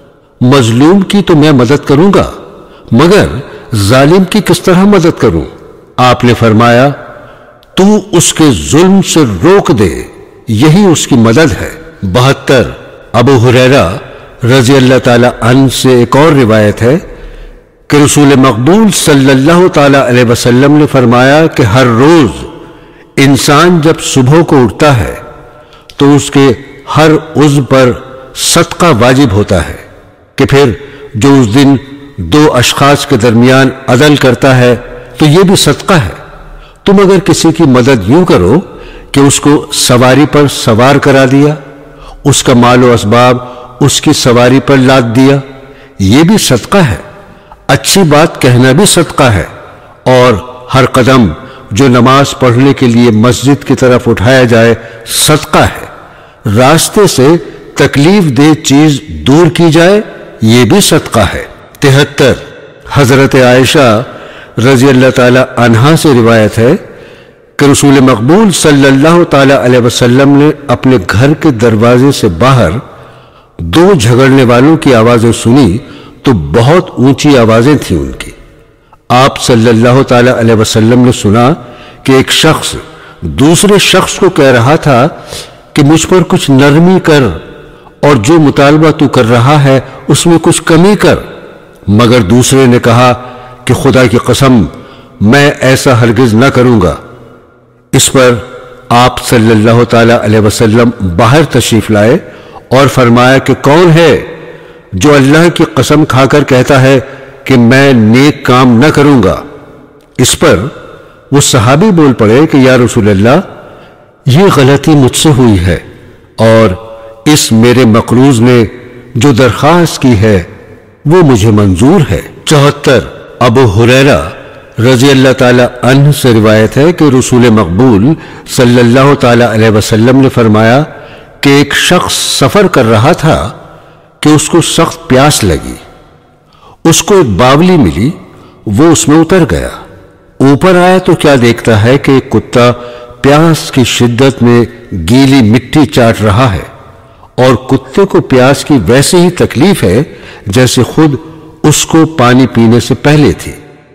مظلوم کی تو میں مدد کروں گا، مگر ظالم کی کس طرح مدد کروں؟ آپ نے فرمایا، تو اس کے ظلم سے روک دے، یہی اس کی مدد ہے۔ 72 ابو ہریرہ رضی اللہ تعالی عنہ سے ایک اور روایت ہے کہ رسول مقبول صلی اللہ تعالی علیہ وسلم نے فرمایا کہ ہر روز انسان جب صبح کو اٹھتا ہے تو اس کے ہر عضو پر صدقہ واجب ہوتا ہے، کہ پھر جو اس دن دو اشخاص کے درمیان عدل کرتا ہے تو یہ بھی صدقہ ہے۔ تم اگر کسی کی مدد یوں کرو کہ اس کو سواری پر سوار کرا دیا، اس کا مال و اسباب اس کی سواری پر لاد دیا، یہ بھی صدقہ ہے۔ اچھی بات کہنا بھی صدقہ ہے، اور ہر قدم جو نماز پڑھنے کے لیے مسجد کی طرف اٹھایا جائے صدقہ ہے۔ راستے سے تکلیف دہ چیز دور کی جائے، یہ بھی صدقہ ہے۔ 73 حضرت عائشہ رضی اللہ تعالی عنہا سے روایت ہے کہ رسول مقبول صلی اللہ تعالی علیہ وسلم نے اپنے گھر کے دروازے سے باہر دو جھگڑنے والوں کی آوازیں سنی تو بہت اونچی آوازیں تھیں ان کی۔ آپ صلی اللہ تعالی علیہ وسلم نے سنا کہ ایک شخص دوسرے شخص کو کہہ رہا تھا کہ مجھ پر کچھ نرمی کر، اور جو مطالبہ تو کر رہا ہے اس میں کچھ کمی کر، مگر دوسرے نے کہا کہ خدا کی قسم میں ایسا ہرگز نہ کروں گا۔ اس پر آپ صلی اللہ تعالی علیہ وسلم باہر تشریف لائے اور فرمایا کہ کون ہے جو اللہ کی قسم کھا کر کہتا ہے کہ میں نیک کام نہ کروں گا؟ اس پر وہ صحابی بول پڑے کہ یا رسول اللہ، یہ غلطی مجھ سے ہوئی ہے، اور اس میرے مقروض نے جو درخواست کی ہے وہ مجھے منظور ہے۔ 74 ابو ہریرہ رضی اللہ تعالی عنہ سے روایت ہے کہ رسول مقبول صلی اللہ تعالی علیہ وسلم نے فرمایا کہ ایک شخص سفر کر رہا تھا کہ اس کو سخت پیاس لگی، اس کو ایک باولی ملی، وہ اس میں اتر گیا، اوپر آیا تو کیا دیکھتا ہے کہ ایک کتا پیاس کی شدت میں گیلی مٹی چاٹ رہا ہے، اور کتے کو پیاس کی ویسے ہی تکلیف ہے جیسے خود اس کو پانی پینے سے پہلے تھی۔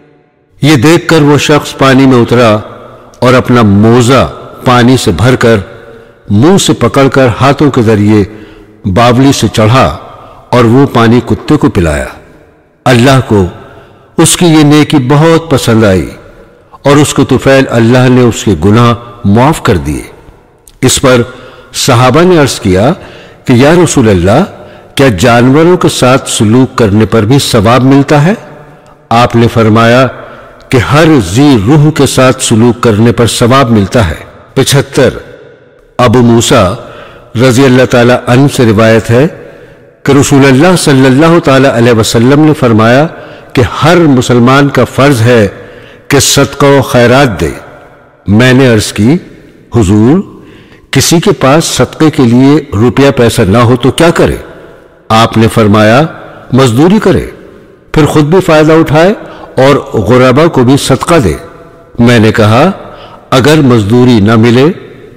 یہ دیکھ کر وہ شخص پانی میں اترا اور اپنا موزہ پانی سے بھر کر منہ سے پکڑ کر ہاتھوں کے ذریعے باولی سے چڑھا اور وہ پانی کتے کو پلایا۔ اللہ کو اس کی یہ نیکی بہت پسند آئی اور اس کو طفیل اللہ نے اس کے گناہ معاف کر دیے۔ اس پر صحابہ نے عرض کیا کہ یا رسول اللہ، کیا جانوروں کے ساتھ سلوک کرنے پر بھی ثواب ملتا ہے؟ آپ نے فرمایا کہ ہر ذی روح کے ساتھ سلوک کرنے پر ثواب ملتا ہے۔ 75 ابو موسیٰ رضی اللہ تعالی عنہ سے روایت ہے کہ رسول اللہ صلی اللہ تعالی علیہ وسلم نے فرمایا کہ ہر مسلمان کا فرض ہے کہ صدقہ و خیرات دے۔ میں نے عرض کی، حضور، کسی کے پاس صدقے کے لیے روپیہ پیسہ نہ ہو تو کیا کرے؟ آپ نے فرمایا، مزدوری کرے، پھر خود بھی فائدہ اٹھائے اور غربا کو بھی صدقہ دے۔ میں نے کہا، اگر مزدوری نہ ملے؟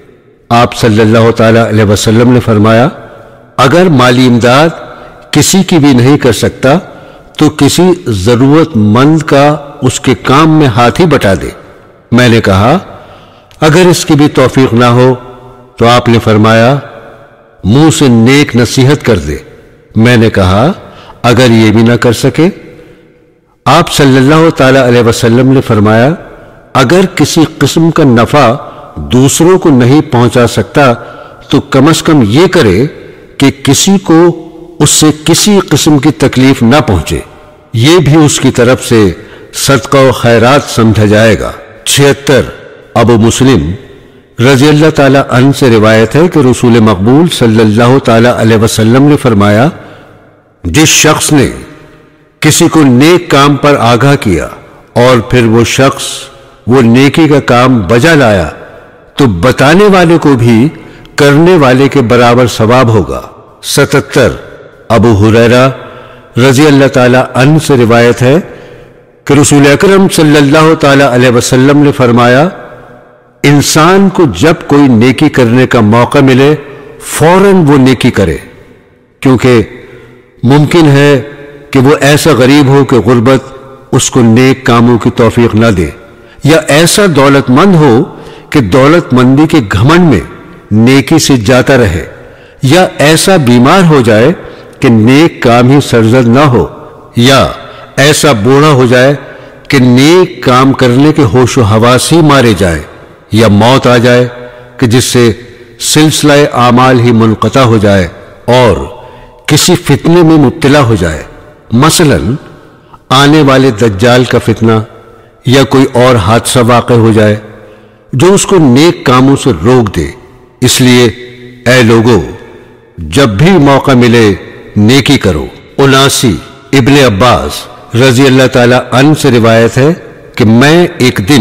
آپ صلی اللہ تعالی علیہ وسلم نے فرمایا، اگر مالی امداد کسی کی بھی نہیں کر سکتا تو کسی ضرورت مند کا اس کے کام میں ہاتھ ہی بٹا دے۔ میں نے کہا، اگر اس کی بھی توفیق نہ ہو؟ تو آپ نے فرمایا، منہ سے نیک نصیحت کر دے۔ میں نے کہا، اگر یہ بھی نہ کر سکے؟ آپ صلی اللہ تعالی علیہ وسلم نے فرمایا، اگر کسی قسم کا نفع دوسروں کو نہیں پہنچا سکتا تو کم از کم یہ کرے کہ کسی کو اس سے کسی قسم کی تکلیف نہ پہنچے، یہ بھی اس کی طرف سے صدقہ و خیرات سمجھا جائے گا۔ 76 ابو مسلم رضی اللہ تعالی عنہ سے روایت ہے کہ رسول مقبول صلی اللہ تعالی علیہ وسلم نے فرمایا، جس شخص نے کسی کو نیک کام پر آگاہ کیا اور پھر وہ شخص وہ نیکی کا کام بجا لایا تو بتانے والے کو بھی کرنے والے کے برابر ثواب ہوگا۔ 77 ابو ہریرہ رضی اللہ تعالی عنہ سے روایت ہے کہ رسول اکرم صلی اللہ تعالی علیہ وسلم نے فرمایا، انسان کو جب کوئی نیکی کرنے کا موقع ملے فوراً وہ نیکی کرے، کیونکہ ممکن ہے کہ وہ ایسا غریب ہو کہ غربت اس کو نیک کاموں کی توفیق نہ دے، یا ایسا دولت مند ہو کہ دولت مندی کے گھمنڈ میں نیکی سے جاتا رہے، یا ایسا بیمار ہو جائے کہ نیک کام ہی سرزد نہ ہو، یا ایسا بوڑھا ہو جائے کہ نیک کام کرنے کے ہوش و حواس ہی مارے جائیں، یا موت آ جائے کہ جس سے سلسلہ اعمال ہی منقطع ہو جائے اور کسی فتنے میں مبتلا ہو جائے، مثلا آنے والے دجال کا فتنہ یا کوئی اور حادثہ واقع ہو جائے جو اس کو نیک کاموں سے روک دے۔ اس لیے اے لوگو، جب بھی موقع ملے نیکی کرو۔ 79 ابن عباس رضی اللہ تعالی عنہ سے روایت ہے کہ میں ایک دن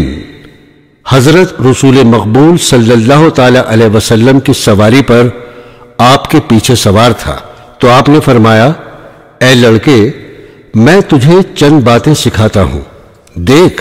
حضرت رسول مقبول صلی اللہ تعالی علیہ وسلم کی سواری پر آپ کے پیچھے سوار تھا تو آپ نے فرمایا، اے لڑکے، میں تجھے چند باتیں سکھاتا ہوں، دیکھ،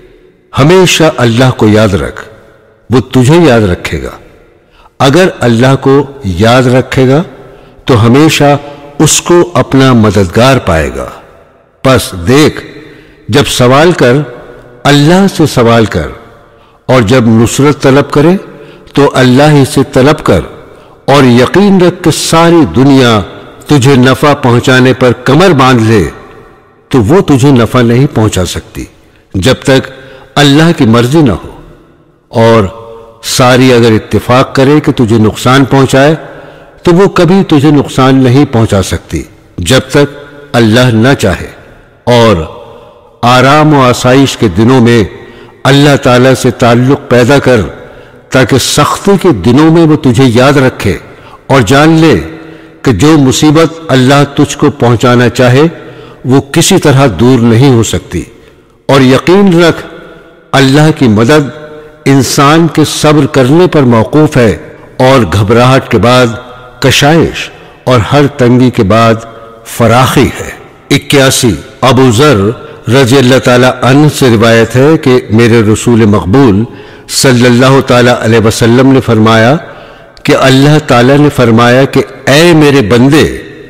ہمیشہ اللہ کو یاد رکھ، وہ تجھے یاد رکھے گا۔ اگر اللہ کو یاد رکھے گا تو ہمیشہ اس کو اپنا مددگار پائے گا۔ پس دیکھ، جب سوال کر اللہ سے سوال کر، اور جب نصرت طلب کرے تو اللہ ہی سے طلب کر، اور یقین رکھ کہ ساری دنیا تجھے نفع پہنچانے پر کمر باندھ لے تو وہ تجھے نفع نہیں پہنچا سکتی جب تک اللہ کی مرضی نہ ہو، اور ساری اگر اتفاق کرے کہ تجھے نقصان پہنچائے تو وہ کبھی تجھے نقصان نہیں پہنچا سکتی جب تک اللہ نہ چاہے۔ اور آرام و آسائش کے دنوں میں اللہ تعالیٰ سے تعلق پیدا کر تاکہ سختی کے دنوں میں وہ تجھے یاد رکھے، اور جان لے کہ جو مصیبت اللہ تجھ کو پہنچانا چاہے وہ کسی طرح دور نہیں ہو سکتی، اور یقین رکھ اللہ کی مدد انسان کے صبر کرنے پر موقوف ہے، اور گھبراہٹ کے بعد کشائش اور ہر تنگی کے بعد فراخی ہے۔ 81 ابو ذر رضی اللہ تعالی عنہ سے روایت ہے کہ میرے رسول مقبول صلی اللہ تعالی علیہ وسلم نے فرمایا کہ اللہ تعالی نے فرمایا کہ اے میرے بندے،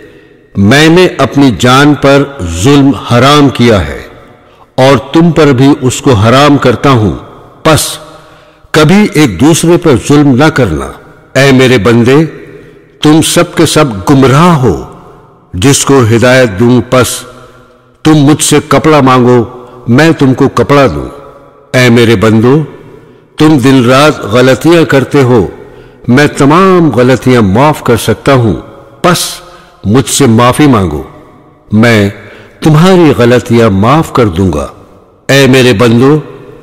میں نے اپنی جان پر ظلم حرام کیا ہے اور تم پر بھی اس کو حرام کرتا ہوں، پس کبھی ایک دوسرے پر ظلم نہ کرنا۔ اے میرے بندے، تم سب کے سب گمراہ ہو، جس کو ہدایت دوں پس تم مجھ سے کپڑا مانگو، میں تم کو کپڑا دوں۔ اے میرے بندو، تم دن رات غلطیاں کرتے ہو، میں تمام غلطیاں معاف کر سکتا ہوں، پس مجھ سے معافی مانگو، میں تمہاری غلطیاں معاف کر دوں گا۔ اے میرے بندو،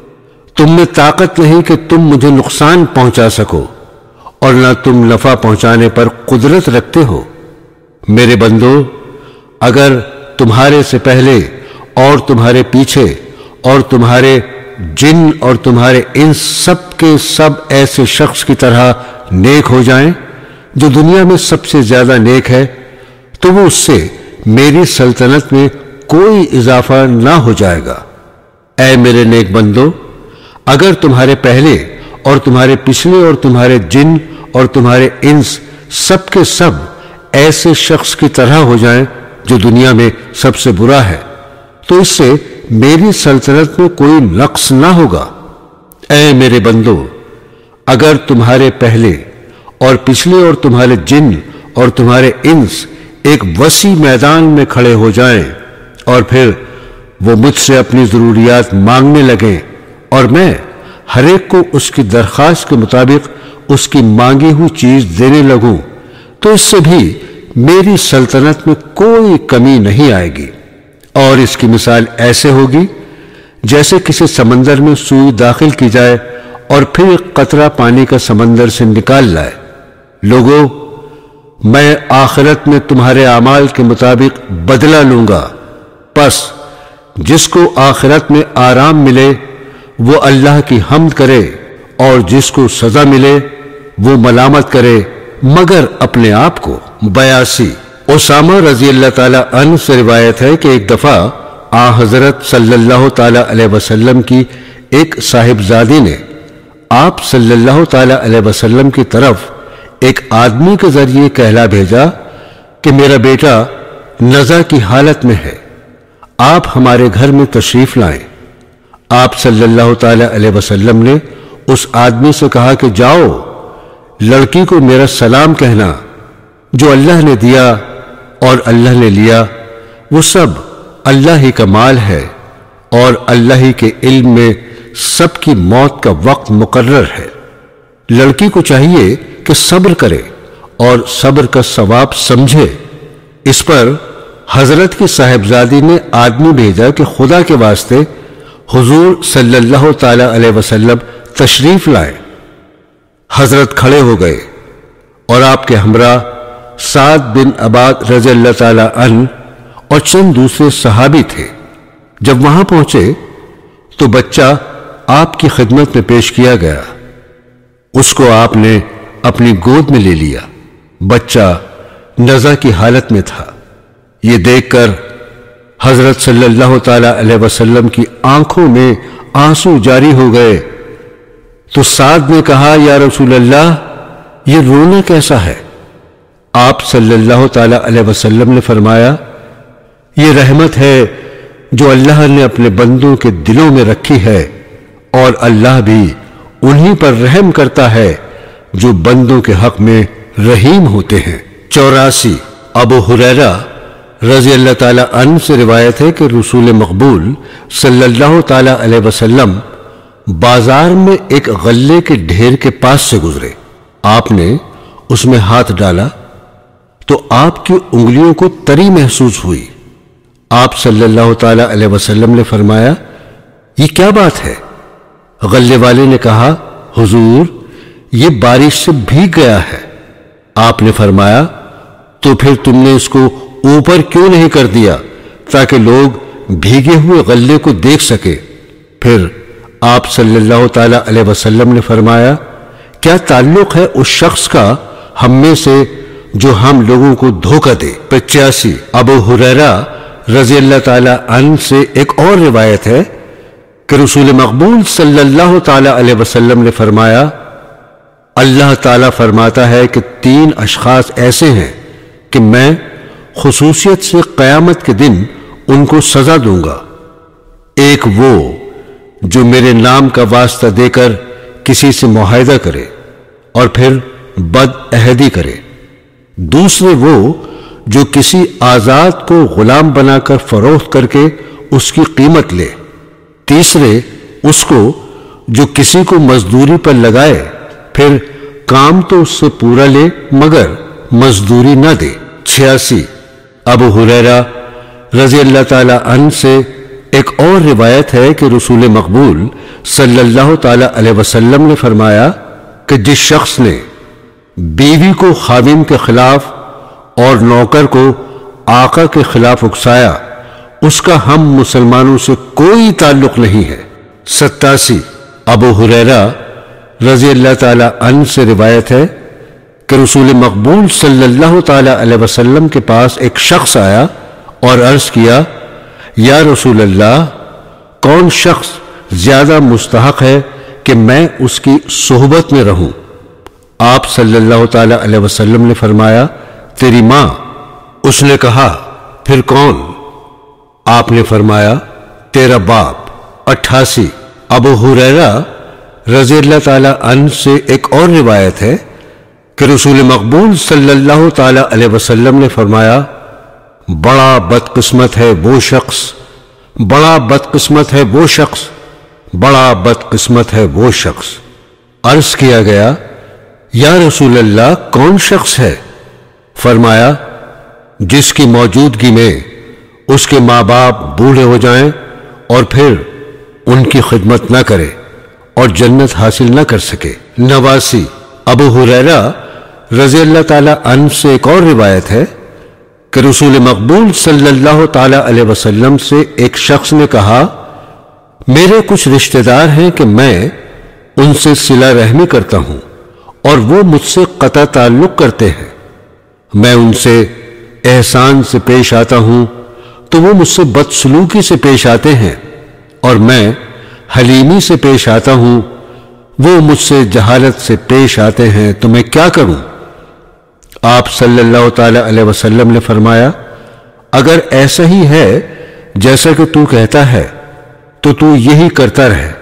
تم میں طاقت نہیں کہ تم مجھے نقصان پہنچا سکو، اور نہ تم نفع پہنچانے پر قدرت رکھتے ہو۔ میرے بندو، اگر تمہارے سے پہلے اور تمہارے پیچھے اور تمہارے جن اور تمہارے ان سب کے سب ایسے شخص کی طرح نیک ہو جائیں جو دنیا میں سب سے زیادہ نیک ہے، تو وہ اس سے میری سلطنت میں کوئی اضافہ نہ ہو جائے گا۔ اے میرے نیک بندو، اگر تمہارے پہلے اور تمہارے پچھلے اور تمہارے جن اور تمہارے انس سب کے سب ایسے شخص کی طرح ہو جائیں جو دنیا میں سب سے برا ہے، تو اس سے میری سلطنت میں کوئی نقص نہ ہوگا۔ اے میرے بندو، اگر تمہارے پہلے اور پچھلے اور تمہارے جن اور تمہارے انس ایک وسیع میدان میں کھڑے ہو جائیں اور پھر وہ مجھ سے اپنی ضروریات مانگنے لگیں اور میں ہر ایک کو اس کی درخواست کے مطابق اس کی مانگی ہوئی چیز دینے لگوں، تو اس سے بھی میری سلطنت میں کوئی کمی نہیں آئے گی۔ اور اس کی مثال ایسے ہوگی جیسے کسی سمندر میں سوئی داخل کی جائے اور پھر ایک قطرہ پانی کا سمندر سے نکال لائے۔ لوگو، میں آخرت میں تمہارے اعمال کے مطابق بدلہ لوں گا، پس جس کو آخرت میں آرام ملے وہ اللہ کی حمد کرے، اور جس کو سزا ملے وہ ملامت کرے مگر اپنے آپ کو۔ 82 اسامہ رضی اللہ تعالی عنہ سے روایت ہے کہ ایک دفعہ آن حضرت صلی اللہ تعالی علیہ وسلم کی ایک صاحبزادی نے آپ صلی اللہ تعالی علیہ وسلم کی طرف ایک آدمی کے ذریعے کہلا بھیجا کہ میرا بیٹا نزع کی حالت میں ہے، آپ ہمارے گھر میں تشریف لائیں۔ آپ صلی اللہ تعالی علیہ وسلم نے اس آدمی سے کہا کہ جاؤ، لڑکی کو میرا سلام کہنا، جو اللہ نے دیا اور اللہ نے لیا وہ سب اللہ ہی کا مال ہے، اور اللہ ہی کے علم میں سب کی موت کا وقت مقرر ہے۔ لڑکی کو چاہیے کہ صبر کرے اور صبر کا ثواب سمجھے۔ اس پر حضرت کی صاحبزادی نے آدمی بھیجا کہ خدا کے واسطے حضور صلی اللہ تعالی علیہ وسلم تشریف لائیں۔ حضرت کھڑے ہو گئے اور آپ کے ہمراہ سعد بن عباد رضی اللہ تعالی عنہ اور چند دوسرے صحابی تھے۔ جب وہاں پہنچے تو بچہ آپ کی خدمت میں پیش کیا گیا، اس کو آپ نے اپنی گود میں لے لیا۔ بچہ نزع کی حالت میں تھا۔ یہ دیکھ کر حضرت صلی اللہ تعالی علیہ وسلم کی آنکھوں میں آنسو جاری ہو گئے تو سعد نے کہا، یا رسول اللہ، یہ رونا کیسا ہے؟ آپ صلی اللہ تعالی علیہ وسلم نے فرمایا، یہ رحمت ہے جو اللہ نے اپنے بندوں کے دلوں میں رکھی ہے، اور اللہ بھی انہی پر رحم کرتا ہے جو بندوں کے حق میں رحیم ہوتے ہیں۔ 84 ابو ہریرہ رضی اللہ تعالی عنہ سے روایت ہے کہ رسول مقبول صلی اللہ تعالی علیہ وسلم بازار میں ایک غلے کے ڈھیر کے پاس سے گزرے۔ آپ نے اس میں ہاتھ ڈالا تو آپ کی انگلیوں کو تری محسوس ہوئی۔ آپ صلی اللہ تعالی علیہ وسلم نے فرمایا، یہ کیا بات ہے؟ غلے والے نے کہا، حضور، یہ بارش سے بھیگ گیا ہے۔ آپ نے فرمایا، تو پھر تم نے اس کو اوپر کیوں نہیں کر دیا تاکہ لوگ بھیگے ہوئے غلے کو دیکھ سکے؟ پھر آپ صلی اللہ تعالی علیہ وسلم نے فرمایا، کیا تعلق ہے اس شخص کا ہم میں سے جو ہم لوگوں کو دھوکہ دے؟ 85 ابو ہریرہ رضی اللہ تعالی عنہ سے ایک اور روایت ہے کہ رسول مقبول صلی اللہ تعالی علیہ وسلم نے فرمایا، اللہ تعالیٰ فرماتا ہے کہ 3 اشخاص ایسے ہیں کہ میں خصوصیت سے قیامت کے دن ان کو سزا دوں گا۔ ایک وہ جو میرے نام کا واسطہ دے کر کسی سے معاہدہ کرے اور پھر بد عہدی کرے، دوسرے وہ جو کسی آزاد کو غلام بنا کر فروخت کر کے اس کی قیمت لے، تیسرے اس کو جو کسی کو مزدوری پر لگائے پھر کام تو اس سے پورا لے مگر مزدوری نہ دے۔ 86 ابو ہریرہ رضی اللہ تعالی عنہ سے ایک اور روایت ہے کہ رسول مقبول صلی اللہ تعالی علیہ وسلم نے فرمایا کہ جس شخص نے بیوی کو خادم کے خلاف اور نوکر کو آقا کے خلاف اکسایا، اس کا ہم مسلمانوں سے کوئی تعلق نہیں ہے۔ 87 ابو ہریرہ رضی اللہ تعالی عنہ سے روایت ہے کہ رسول مقبول صلی اللہ تعالی علیہ وسلم کے پاس ایک شخص آیا اور عرض کیا، یا رسول اللہ، کون شخص زیادہ مستحق ہے کہ میں اس کی صحبت میں رہوں؟ آپ صلی اللہ تعالی علیہ وسلم نے فرمایا، تیری ماں۔ اس نے کہا، پھر کون؟ آپ نے فرمایا، تیرا باپ۔ 88 ابو ہریرہ رضی اللہ تعالی عنہ سے ایک اور روایت ہے کہ رسول مقبول صلی اللہ تعالی علیہ وسلم نے فرمایا، بڑا بدقسمت ہے وہ شخص، بڑا بدقسمت ہے وہ شخص، بڑا بدقسمت ہے وہ شخص۔ عرض کیا گیا، یا رسول اللہ، کون شخص ہے؟ فرمایا، جس کی موجودگی میں اس کے ماں باپ بوڑھے ہو جائیں اور پھر ان کی خدمت نہ کرے اور جنت حاصل نہ کر سکے۔ 89 ابو ہریرہ رضی اللہ تعالی عنہ سے ایک اور روایت ہے کہ رسول مقبول صلی اللہ تعالی علیہ وسلم سے ایک شخص نے کہا، میرے کچھ رشتہ دار ہیں کہ میں ان سے صلہ رحمی کرتا ہوں اور وہ مجھ سے قطع تعلق کرتے ہیں، میں ان سے احسان سے پیش آتا ہوں تو وہ مجھ سے بدسلوکی سے پیش آتے ہیں، اور میں حلیمی سے پیش آتا ہوں، وہ مجھ سے جہالت سے پیش آتے ہیں، تو میں کیا کروں؟ آپ صلی اللہ تعالی علیہ وسلم نے فرمایا، اگر ایسا ہی ہے جیسا کہ تو کہتا ہے تو تو یہی کرتا رہے،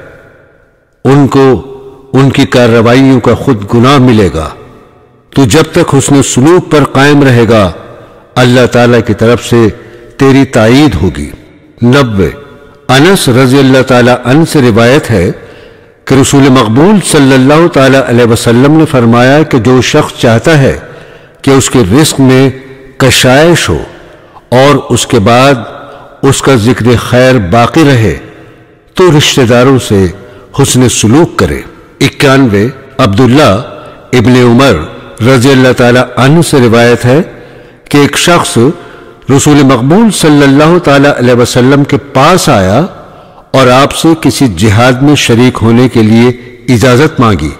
ان کو ان کی کارروائیوں کا خود گناہ ملے گا۔ تو جب تک حسن سلوک پر قائم رہے گا، اللہ تعالیٰ کی طرف سے تیری تائید ہوگی۔ 90 انس رضی اللہ تعالی عنہ سے روایت ہے کہ رسول مقبول صلی اللہ تعالی علیہ وسلم نے فرمایا کہ جو شخص چاہتا ہے کہ اس کے رزق میں کشائش ہو اور اس کے بعد اس کا ذکر خیر باقی رہے تو رشتہ داروں سے حسن سلوک کرے۔ 91 عبداللہ ابن عمر رضی اللہ تعالی عنہ سے روایت ہے کہ ایک شخص رسول مقبول صلی اللہ تعالی علیہ وسلم کے پاس آیا اور آپ سے کسی جہاد میں شریک ہونے کے لیے اجازت مانگی۔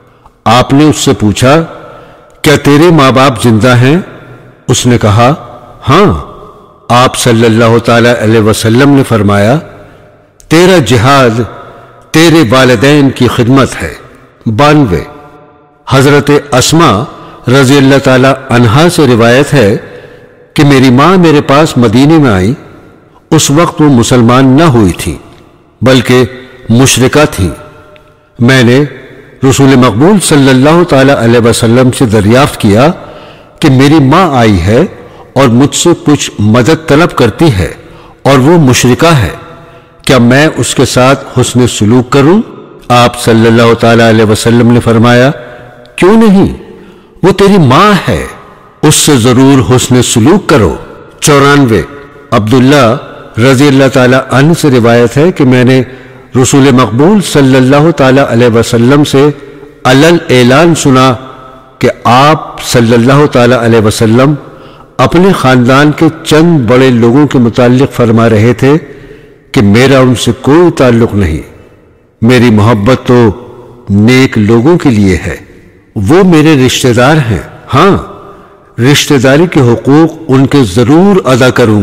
آپ نے اس سے پوچھا، کیا تیرے ماں باپ زندہ ہیں؟ اس نے کہا، ہاں۔ آپ صلی اللہ تعالی علیہ وسلم نے فرمایا، تیرا جہاد تیرے والدین کی خدمت ہے۔ 92 حضرت اسماء رضی اللہ تعالی عنہا سے روایت ہے کہ میری ماں میرے پاس مدینے میں آئی، اس وقت وہ مسلمان نہ ہوئی تھی بلکہ مشرکہ تھی۔ میں نے رسول مقبول صلی اللہ تعالی علیہ وسلم سے دریافت کیا کہ میری ماں آئی ہے اور مجھ سے کچھ مدد طلب کرتی ہے اور وہ مشرکہ ہے، کیا میں اس کے ساتھ حسن سلوک کروں؟ آپ صلی اللہ تعالی علیہ وسلم نے فرمایا، کیوں نہیں، وہ تیری ماں ہے، اس سے ضرور حسن سلوک کرو۔ 94 عبداللہ رضی اللہ تعالی عنہ سے روایت ہے کہ میں نے رسول مقبول صلی اللہ تعالی علیہ وسلم سے علل اعلان سنا کہ آپ صلی اللہ تعالی علیہ وسلم اپنے خاندان کے چند بڑے لوگوں کے متعلق فرما رہے تھے کہ میرا ان سے کوئی تعلق نہیں، میری محبت تو نیک لوگوں کے لیے ہے، وہ میرے رشتہ دار ہیں، ہاں رشتہ داری کے حقوق ان کے ضرور ادا کروں گا۔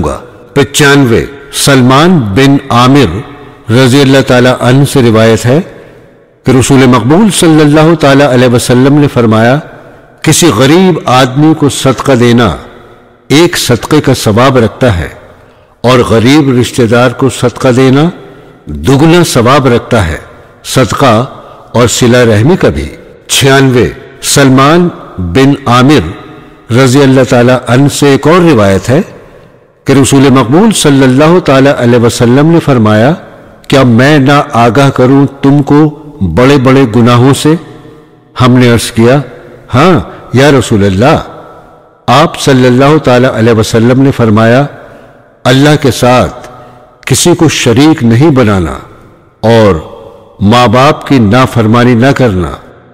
95 سلمان بن عامر رضی اللہ تعالی عنہ سے روایت ہے کہ رسول مقبول صلی اللہ تعالی علیہ وسلم نے فرمایا، کسی غریب آدمی کو صدقہ دینا ایک صدقے کا ثواب رکھتا ہے، اور غریب رشتہ دار کو صدقہ دینا دگنا ثواب رکھتا ہے، صدقہ اور صلہ رحمی کا بھی۔ 96 سلمان بن عامر رضی اللہ تعالی عنہ سے ایک اور روایت ہے کہ رسول مقبول صلی اللہ تعالی علیہ وسلم نے فرمایا، کیا میں نہ آگاہ کروں تم کو بڑے بڑے گناہوں سے؟ ہم نے عرض کیا، ہاں یا رسول اللہ۔ آپ صلی اللہ تعالی علیہ وسلم نے فرمایا، اللہ کے ساتھ کسی کو شریک نہیں بنانا اور ماں باپ کی نافرمانی نہ کرنا۔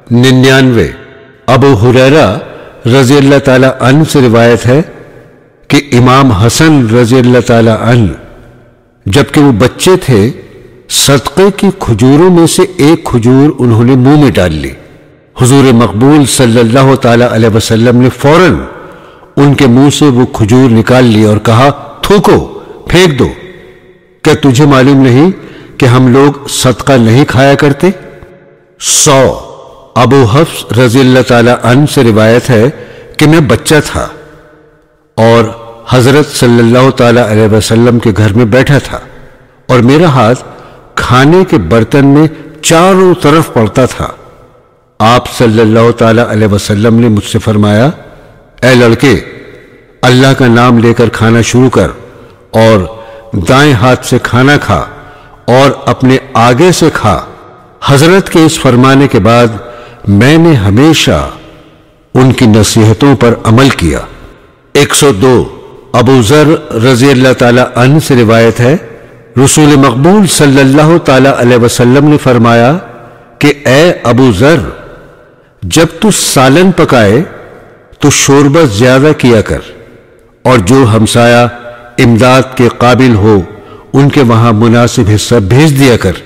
99 ابو ہریرہ رضی اللہ تعالی عنہ سے روایت ہے کہ امام حسن رضی اللہ تعالی عنہ جبکہ وہ بچے تھے، صدقے کی کھجوروں میں سے ایک کھجور انہوں نے منہ میں ڈال لی۔ حضور مقبول صلی اللہ تعالی علیہ وسلم نے فوراً ان کے منہ سے وہ کھجور نکال لی اور کہا، تھوکو، پھینک دو، کیا تجھے معلوم نہیں کہ ہم لوگ صدقہ نہیں کھایا کرتے؟ 100 ابو حفص رضی اللہ تعالی عنہ سے روایت ہے کہ میں بچہ تھا اور حضرت صلی اللہ تعالی علیہ وسلم کے گھر میں بیٹھا تھا، اور میرا ہاتھ کھانے کے برتن میں چاروں طرف پڑتا تھا۔ آپ صلی اللہ تعالی علیہ وسلم نے مجھ سے فرمایا، اے لڑکے، اللہ کا نام لے کر کھانا شروع کر، اور دائیں ہاتھ سے کھانا کھا اور اپنے آگے سے کھا۔ حضرت کے اس فرمانے کے بعد میں نے ہمیشہ ان کی نصیحتوں پر عمل کیا۔ 102 ابو ذر رضی اللہ تعالی عنہ سے روایت ہے، رسول مقبول صلی اللہ تعالی علیہ وسلم نے فرمایا کہ اے ابو ذر، جب تو سالن پکائے تو شوربہ زیادہ کیا کر، اور جو ہمسایہ امداد کے قابل ہو ان کے وہاں مناسب حصہ بھیج دیا کر۔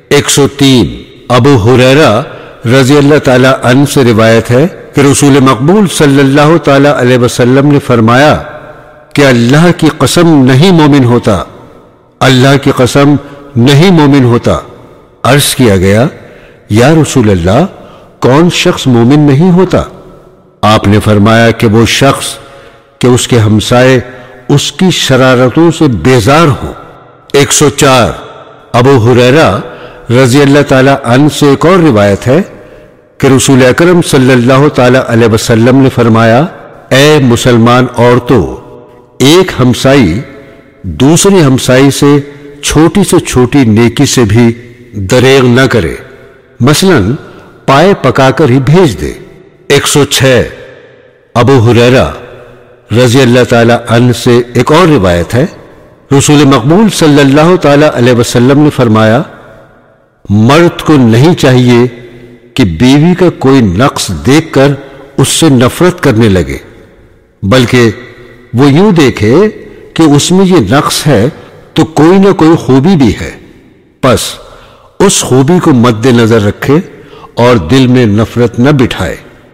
103 ابو ہریرہ رضی اللہ تعالی عنہ سے روایت ہے کہ رسول مقبول صلی اللہ تعالی علیہ وسلم نے فرمایا کہ اللہ کی قسم نہیں مومن ہوتا، اللہ کی قسم نہیں مومن ہوتا۔ عرض کیا گیا، یا رسول اللہ، کون شخص مومن نہیں ہوتا؟ آپ نے فرمایا کہ وہ شخص کہ اس کے ہمسائے اس کی شرارتوں سے بیزار ہوں۔ 104 ابو ہریرہ رضی اللہ تعالی عنہ سے ایک اور روایت ہے کہ رسول اکرم صلی اللہ تعالی علیہ وسلم نے فرمایا، اے مسلمان عورتوں، ایک ہمسائی دوسری ہمسائی سے چھوٹی نیکی سے بھی دریغ نہ کرے، مثلا پائے پکا کر ہی بھیج دے۔ 106 ابو ہریرہ رضی اللہ تعالی عنہ سے ایک اور روایت ہے، رسول مقبول صلی اللہ تعالی علیہ وسلم نے فرمایا، مرد کو نہیں چاہیے کہ بیوی کا کوئی نقص دیکھ کر اس سے نفرت کرنے لگے، بلکہ وہ یوں دیکھے کہ اس میں یہ نقص ہے تو کوئی نہ کوئی خوبی بھی ہے، پس اس خوبی کو مد نظر رکھے اور دل میں نفرت نہ بٹھائے۔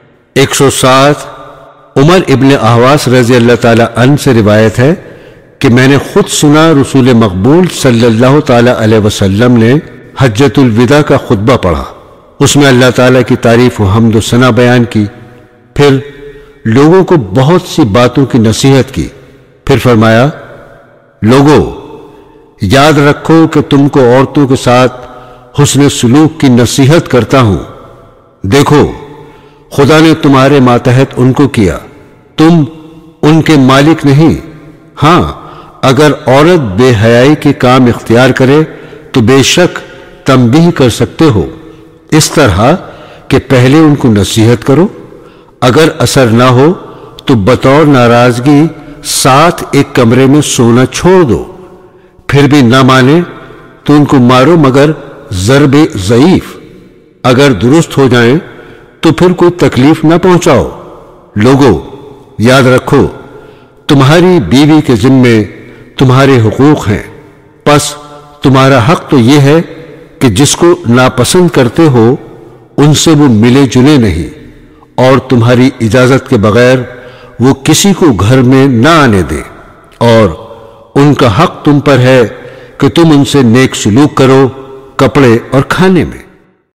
107 عمر ابن احواس رضی اللہ تعالی عنہ سے روایت ہے کہ میں نے خود سنا رسول مقبول صلی اللہ تعالی علیہ وسلم نے حجۃ الوداع کا خطبہ پڑھا، اس میں اللہ تعالیٰ کی تعریف و حمد و ثنا بیان کی، پھر لوگوں کو بہت سی باتوں کی نصیحت کی، پھر فرمایا، لوگوں، یاد رکھو کہ تم کو عورتوں کے ساتھ حسن سلوک کی نصیحت کرتا ہوں۔ دیکھو، خدا نے تمہارے ماتحت ان کو کیا، تم ان کے مالک نہیں۔ ہاں، اگر عورت بے حیائی کے کام اختیار کرے تو بے شک تنبیہ کر سکتے ہو، اس طرح کہ پہلے ان کو نصیحت کرو، اگر اثر نہ ہو تو بطور ناراضگی ساتھ ایک کمرے میں سونا چھوڑ دو، پھر بھی نہ مانے تو ان کو مارو مگر ضرب ضعیف، اگر درست ہو جائیں تو پھر کوئی تکلیف نہ پہنچاؤ۔ لوگوں، یاد رکھو، تمہاری بیوی کے ذمے تمہارے حقوق ہیں، پس تمہارا حق تو یہ ہے کہ جس کو ناپسند کرتے ہو ان سے وہ ملے جلے نہیں، اور تمہاری اجازت کے بغیر وہ کسی کو گھر میں نہ آنے دے، اور ان کا حق تم پر ہے کہ تم ان سے نیک سلوک کرو کپڑے اور کھانے میں۔